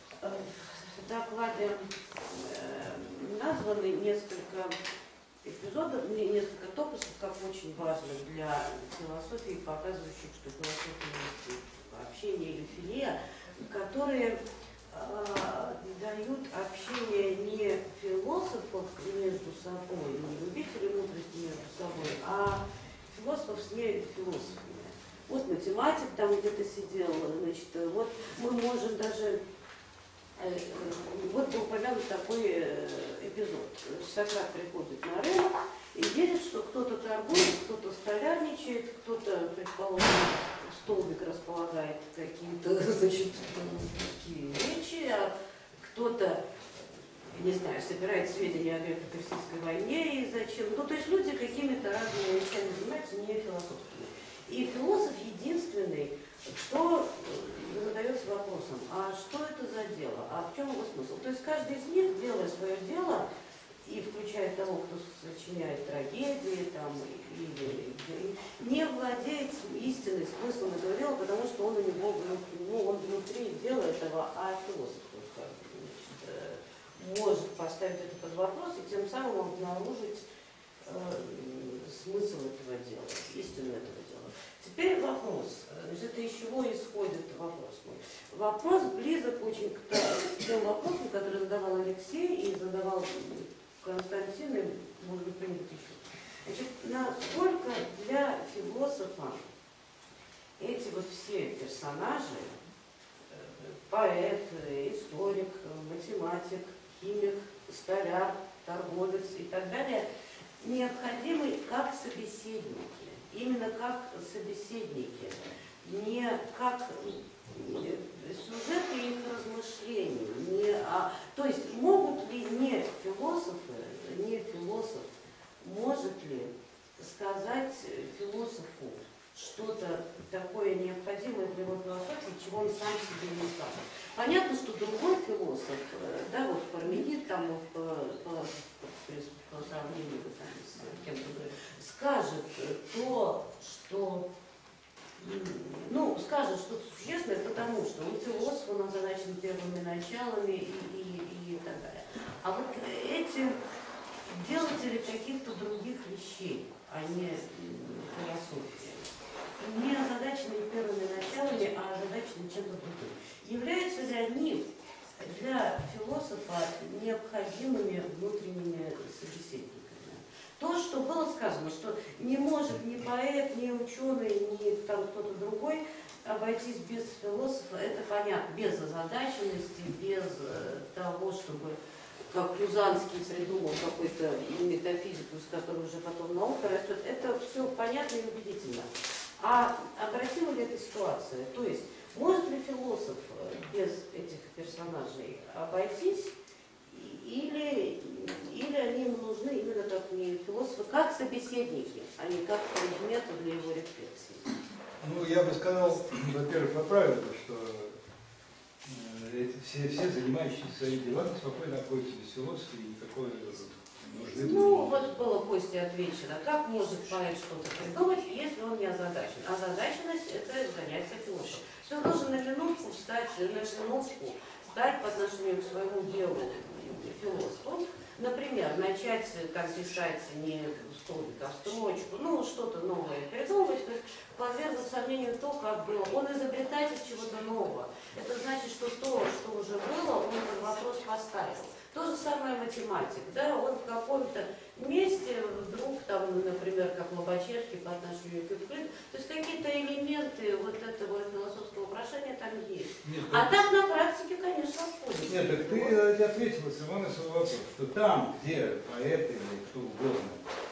в докладе названы несколько эпизодов эпизодов, несколько топусов, как очень важных для философии, показывающих, что философия есть общение или филия, которые дают общение не философов между собой, не любителей мудрости между собой, а философов с нефилософами. Вот математик там где-то сидел, значит, вот мы можем даже, вот был упомянут такой эпизод. Сократ приходит на рынок и видит, что кто-то торгует, кто-то столярничает, кто-то, предположим, столбик располагает какие-то, значит, русские речи, а кто-то, не знаю, собирает сведения о греко-персидской войне и зачем. Ну, то есть люди какими-то разными вещами занимаются, не философскими. И философ единственный, кто задается вопросом, а что это за дело, а в чем его смысл? То есть каждый из них, делая свое дело, и включая того, кто сочиняет трагедии, там, или не владеет истинным смыслом этого дела, потому что он у него, ну, он внутри дела этого, а философ только, значит, может поставить это под вопрос и тем самым обнаружить смысл этого дела, истину этого дела. Теперь вопрос. Значит, это из чего исходит вопрос мой? Вопрос близок очень к тем вопросам, которые задавал Алексей и задавал Константин, и, может быть, кто-нибудь еще. Значит, насколько для философа эти вот все персонажи, поэт, историк, математик, химик, столяр, торговец и так далее, необходимы как собеседники, именно как собеседники, не как сюжеты их размышлений, то есть могут ли не философ может ли сказать философу что-то такое необходимое для его философии, чего он сам себе не скажет. Понятно, что другой философ, да, вот Парменид там по сравнению там, с кем-то скажет то, что скажет что-то существенное, потому что он философ, он озадачен первыми началами и так далее. А вот эти делатели каких-то других вещей, а не философии, не озадачены первыми началами, а озадачены чем-то другим. Являются ли они для философа необходимыми внутренними собеседниками? То, что было сказано, что не может ни поэт, ни ученый, ни там кто-то другой обойтись без философа, это понятно, без озадаченности, без того, чтобы, как Пузанский придумал какую-то метафизику, с которой уже потом наука растет, это все понятно и убедительно. А обратима ли эта ситуация? То есть, может ли философ без этих персонажей обойтись, или они ему нужны именно как не философы, как собеседники, а не как предметы для его рефлексии? Ну, я бы сказал, во-первых, поправил бы, что все занимающиеся своими делами спокойно обходятся без философии, и никакой нужды. Ну, вот было Косте отвечено, как может поэт что-то придумать, если он не озадачен? Озадаченность – это занятие философа. Все должен на минутку стать по отношению к своему делу философом. Например, начать там писать не столбик, а строчку, что-то новое придумывать, то есть подвергнуть сомнению то, как было. Он изобретатель чего-то нового. Это значит, что то, что уже было, он этот вопрос поставил. То же самое математик, да, он в каком-то месте вдруг, там, например, как Лобачевский по отношению к Евклиду, то есть какие-то элементы вот этого философского украшения там есть. Нет, а так на практике, конечно, сходится. Нет, так ты ответила сама на свой вопрос, что там, где поэт или кто угодно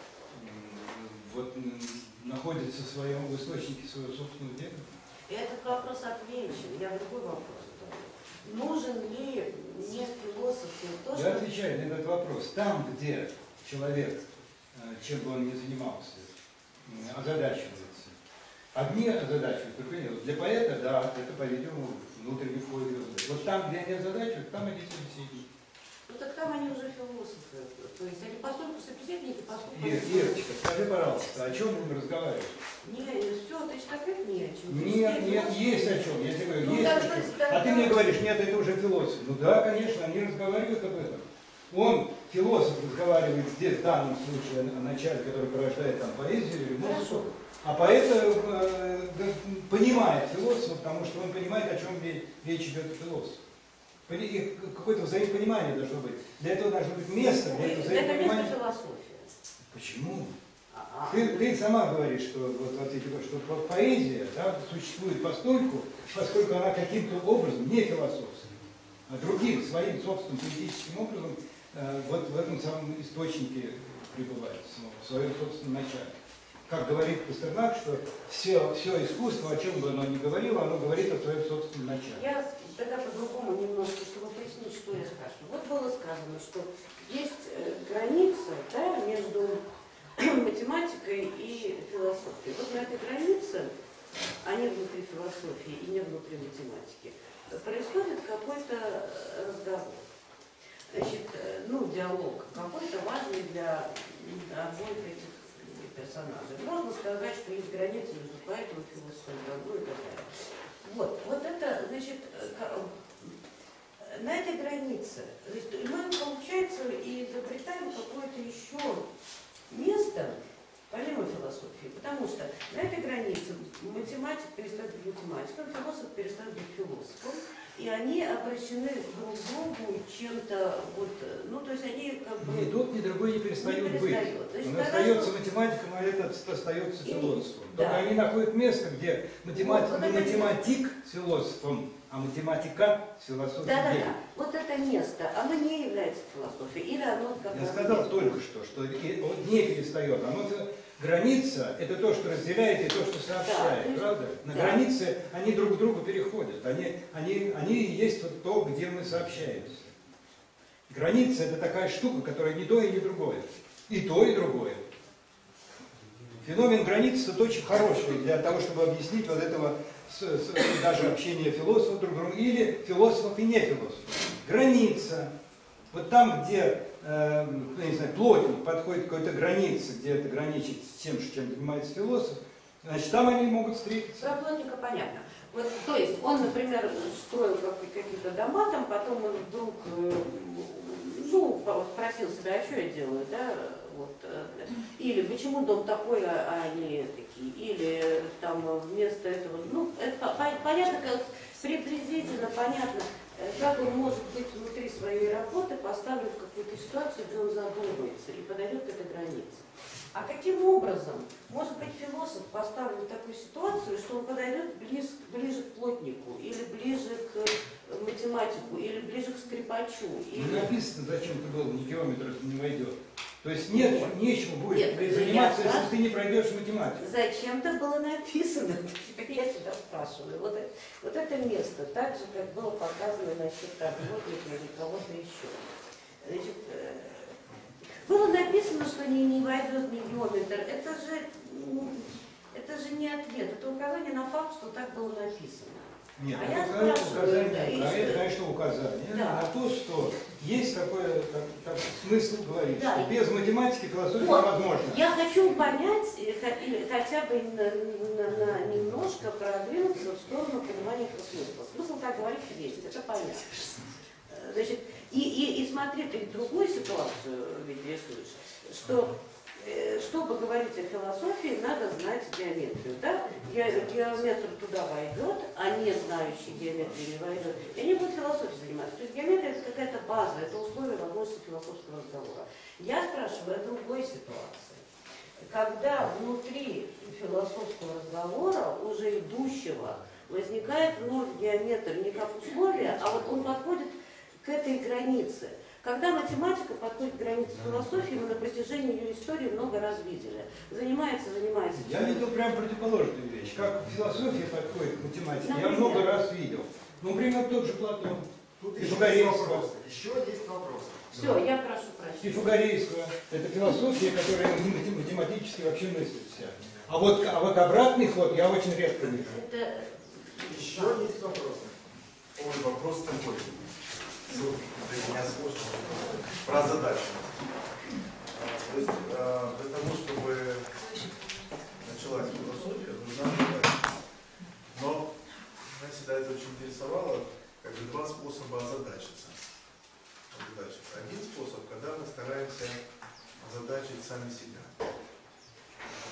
находится в своем источнике своего собственного дела. Этот вопрос отвечен, я другой вопрос. Нужен ли не философ? Я отвечаю на этот вопрос. Там, где человек, чем бы он ни занимался, озадачивается. Одни озадачивают, другие нет. Для поэта, да, это, по-видимому, внутренний вход. Вот там, где они озадачивают, там они собеседники. Ну так там они уже философы. То есть они поскольку собеседники, поскольку... Ирочка, скажи, пожалуйста, о чем мы разговариваем? Все, ты же ответ не о чем. Нет, есть о чем. Я тебе говорю, есть о чем. А ты мне говоришь, нет, это уже философ. Ну да, конечно, они разговаривают об этом. Он философ разговаривает здесь, в данном случае, о начале, который порождает там поэзию или музыку, а поэт понимает философа, потому что он понимает, о чем речь идет о философе. Какое-то взаимопонимание должно быть. Для этого должно быть место, для этого взаимопонимания. Это место философии. Почему? Ты сама говоришь, что, что поэзия, да, существует поскольку она каким-то образом не философская, а другим, своим собственным поэтическим образом вот в этом самом источнике пребывает, в своем собственном начале. Как говорит Пастернак, что все искусство, о чем бы оно ни говорило, оно говорит о своем собственном начале. Я тогда по-другому немножко, чтобы пояснить, что я спрашиваю. Вот было сказано, что есть граница, да, между математикой и философией. Вот на этой границе, а не внутри философии и не внутри математики, происходит какой-то разговор. Значит, диалог какой-то важный для обоих этих персонажей. Можно сказать, что есть граница между поэтом и философом, и так далее. Вот это, значит, на этой границе мы, получается, и изобретаем какое-то еще место, помимо философии, потому что на этой границе математик перестает быть математиком, философ перестает быть философом, и они обращены друг к другу чем-то, то есть они как бы... Ни тот, ни другой не перестают быть. Значит, он остается математиком, а этот остается философом. Только они находят место, где математик не математик с философом, а математика с философией. Да. Вот это место, оно не является философией, или оно как Я сказал только что он не перестает. Граница – это то, что разделяет и то, что сообщает, правда? На границе они друг к другу переходят. Они и есть вот то, где мы сообщаемся. Граница – это такая штука, которая не то и не другое. И то, и другое. Феномен границы – это очень хороший для того, чтобы объяснить вот этого даже общения философов друг с другом или философов и не философов. Граница. Вот там, где не знаю, плотник подходит к какой-то границе, где это граничит с тем, чем занимается философ, значит, там они могут встретиться. Про плотника понятно. Вот, то есть он, например, строил какие-то дома, там потом он вдруг спросил себя, а что я делаю, да? Вот, или почему дом такой, а они такие, или там вместо этого, это понятно, как приблизительно понятно, как он может быть внутри своей работы поставлен в какую-то ситуацию, где он задумается и подойдет к этой границе. А каким образом может быть философ поставлен в такую ситуацию, что он подойдет ближе к плотнику, или ближе к математику, или ближе к скрипачу? Не написано, зачем ты был, ни километр не войдет. То есть нечему будет заниматься, если ты не пройдешь математику. Зачем-то было написано. Теперь я себя спрашиваю. Вот это место, так же, как было показано насчет плотника или кого-то еще. Значит, было написано, что не войдет ни геометр. Это же не ответ, это указание на факт, что так было написано. Нет, а я это, конечно, указание на то, что есть такой смысл говорить, что без математики философия невозможна. Я хочу понять, или хотя бы немножко продвинуться в сторону понимания этого смысла. Смысл так говорить есть, это понятно. Значит, и смотри, ты другую ситуацию ведь рисуешь, что чтобы говорить о философии, надо знать геометрию. Да? Геометр туда войдет, а не знающий геометрию не войдет, и они будут философией заниматься. То есть геометрия – это какая-то база, это условие возможности философского разговора. Я спрашиваю о другой ситуации. Когда внутри философского разговора, уже идущего, возникает вновь геометр не как условие, а вот он подходит к этой границе. Когда математика подходит к границе философии, мы на протяжении ее истории много раз видели. Занимается. Я видел прям противоположную вещь. Как философия подходит к математике, я много раз видел. Например, тот же Платон. Тут пифагорейство. Еще есть вопрос. Все, я прошу прощения. Пифагорейство – это философия, которая математически вообще мыслится. А вот обратный ход я очень редко вижу. Еще есть вопрос. Ой, вопрос такой. Для меня сложно. Про задачу. То есть для того, чтобы началась философия, нужна задача. Но меня всегда это очень интересовало, как бы два способа озадачиться. Один способ, когда мы стараемся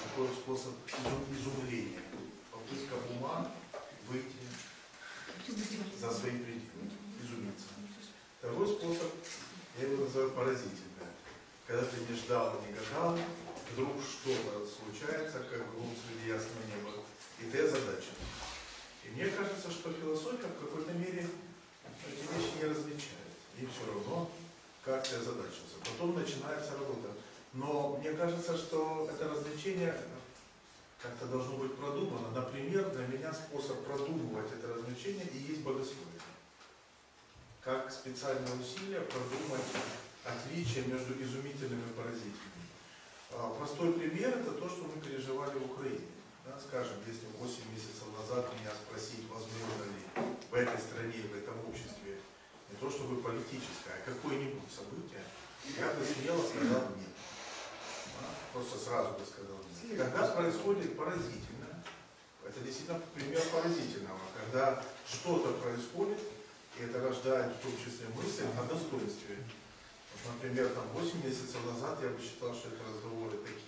такой способ изумления, попытка ума выйти за свои пределы, изумиться. Второй способ, я его называю поразительный. Когда ты не ждал и не гадал, вдруг что-то случается, как гром среди ясного неба, и ты озадачен. И мне кажется, что философия в какой-то мере эти вещи не различает. И все равно, как ты озадачился. Потом начинается работа. Но мне кажется, что это развлечение как-то должно быть продумано. Например, для меня способ продумывать это развлечение и есть богословие. Как специальное усилие продумать отличия между изумительными и поразительными. Простой пример – это то, что мы переживали в Украине. Да, скажем, если 8 месяцев назад меня спросить, возможно ли в этой стране, в этом обществе, не то чтобы политическое, а какое-нибудь событие, я бы смело сказал нет. Просто сразу бы сказал нет. Когда происходит поразительно, это действительно пример поразительного, когда что-то происходит, и это рождает в том числе мысль о достоинстве. Вот, например, там 8 месяцев назад я бы считал, что это разговоры такие.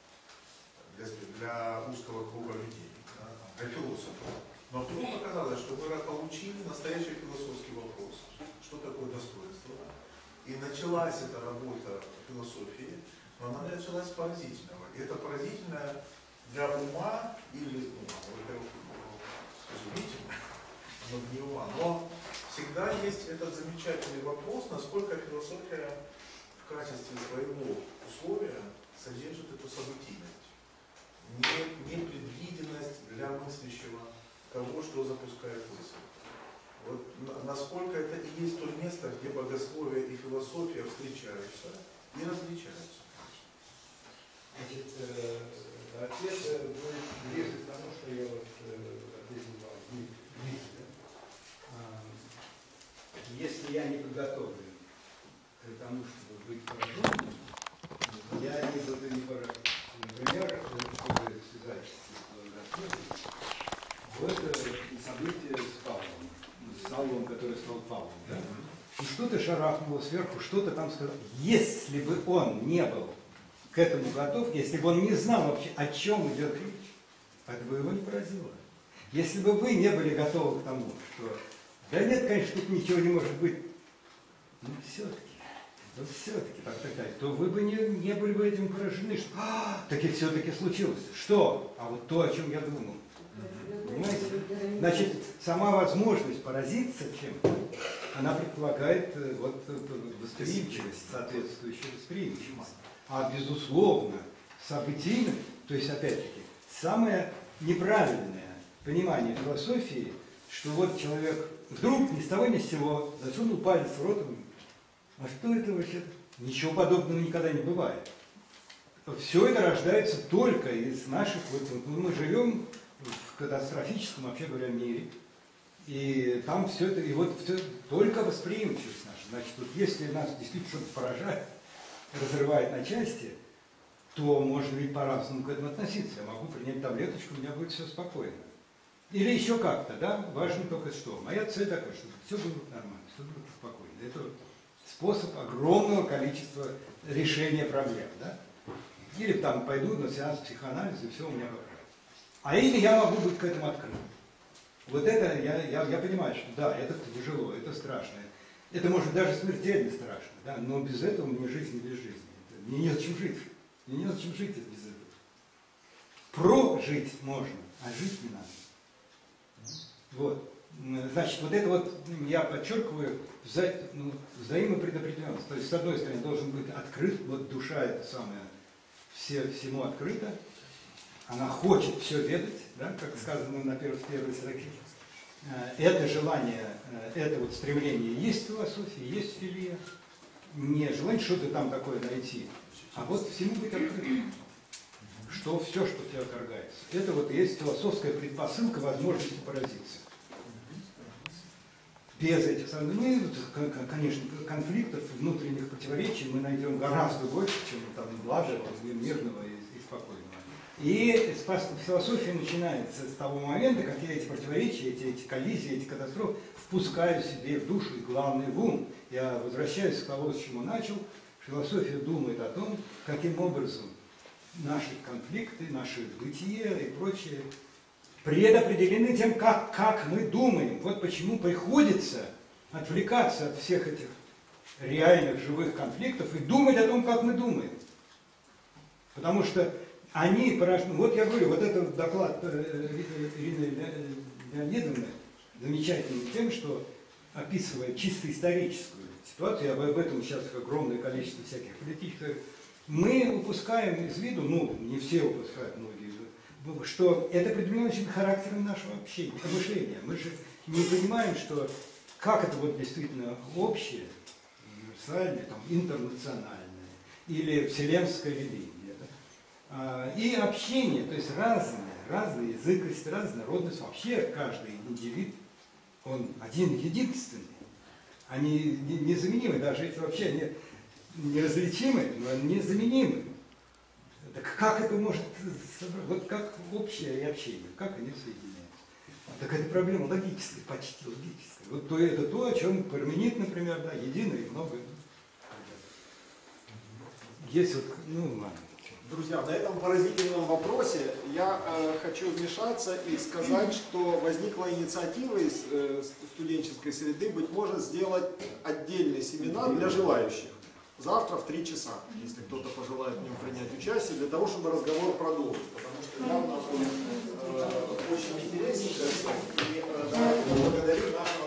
Для узкого круга людей, да, для философов. Но вдруг оказалось, что мы получили настоящий философский вопрос, что такое достоинство. И началась эта работа философии, но она началась с поразительного. И это поразительное для ума или изумительно, но не ума. Но всегда есть этот замечательный вопрос, насколько философия в качестве своего условия содержит эту событийность. Непредвиденность для мыслящего того, что запускает мысль. Вот насколько это и есть то место, где богословие и философия встречаются и различаются. Значит, ответ будет ближе к тому, что я вот ответил вам. Если я не подготовлен к тому, чтобы быть пораженным, я не буду не поражен. Например, чтобы связать вот событие с Павлом, с Саулом, который стал Павлом. Да? И что-то шарахнуло сверху, что-то там сказал. Если бы он не был к этому готов, если бы он не знал вообще, о чем идет речь, это бы его не поразило. Если бы вы не были готовы к тому, что да нет, конечно, тут ничего не может быть, но все-таки, то вы бы не были бы этим поражены, что таки все-таки случилось. Что? А вот то, о чем я думал. Понимаете? Значит, сама возможность поразиться чем-то, она предполагает вот восприимчивость, соответствующую восприимчивость. А безусловно, событийно, то есть опять-таки, самое неправильное понимание философии, что вот человек вдруг ни с того ни с сего засунул палец в рот. А что это вообще? Ничего подобного никогда не бывает. Все это рождается только из наших... Мы живем в катастрофическом, вообще говоря, мире. И там все это... И вот все, только восприимчивость наша. Значит, вот если нас действительно что-то поражает, разрывает на части, то можно ведь по-разному к этому относиться. Я могу принять таблеточку, у меня будет все спокойно. Или еще как-то, да? Важно только что. Моя цель такая, чтобы все было нормально, все было спокойно. Это способ огромного количества решения проблем, да? Или там пойду на сеанс психоанализа, и все у меня поправится. А или я могу быть к этому открыт. Вот это я понимаю, что да, это тяжело, это страшно. Это может даже смертельно страшно, да? Но без этого мне жизнь не без жизни. Мне незачем жить. Мне незачем жить без этого. Прожить можно, а жить не надо. Вот. Значит, вот это вот, я подчеркиваю, взаимопредопределенность. То есть, с одной стороны, должен быть открыт, вот душа это самое, всему открыта, она хочет все ведать, да, как сказано на первой строке. Это желание, это вот стремление есть в философии, есть в филии. Не желание что-то там такое найти, а вот всему быть открытым. Что все, что тебя торгается. Это вот и есть философская предпосылка возможности поразиться. Без этих самых, конечно, конфликтов, внутренних противоречий мы найдем гораздо больше, чем там блага, мирного и спокойного. И философия начинается с того момента, как я эти противоречия, эти коллизии, эти катастрофы впускаю себе в душу и, главное, в ум. Я возвращаюсь к тому, с чему начал. Философия думает о том, каким образом наши конфликты, наше бытие и прочее предопределены тем, как мы думаем. Вот почему приходится отвлекаться от всех этих реальных живых конфликтов и думать о том, как мы думаем. Потому что они порождены. Вот я говорю, вот этот доклад Ирины Леонидовны замечательный тем, что описывает чисто историческую ситуацию, об этом сейчас огромное количество всяких политических, мы упускаем из виду, ну, не все упускают, многие, что это определено очень характером нашего общения, мышления. Мы же не понимаем, что как это вот действительно общее, универсальное, там, интернациональное или вселенская религия. Да? И общение, то есть разный язык, разная народность, вообще каждый индивид, он один единственный. Они незаменимы, даже если вообще они неразличимы, но они незаменимы. Так как это может, вот как общее и общение, как они соединяются? Так это проблема логическая, почти логическая. Вот то это то, о чем Парменид, например, да, единое и многое. Есть вот, ну ладно. Друзья, на этом поразительном вопросе я хочу вмешаться и сказать, что возникла инициатива из студенческой среды, быть может, сделать отдельный семинар для желающих. Завтра в 3 часа, если кто-то пожелает в нем принять участие, для того, чтобы разговор продолжить. Потому что явно будет очень интересненько. И благодарю нашего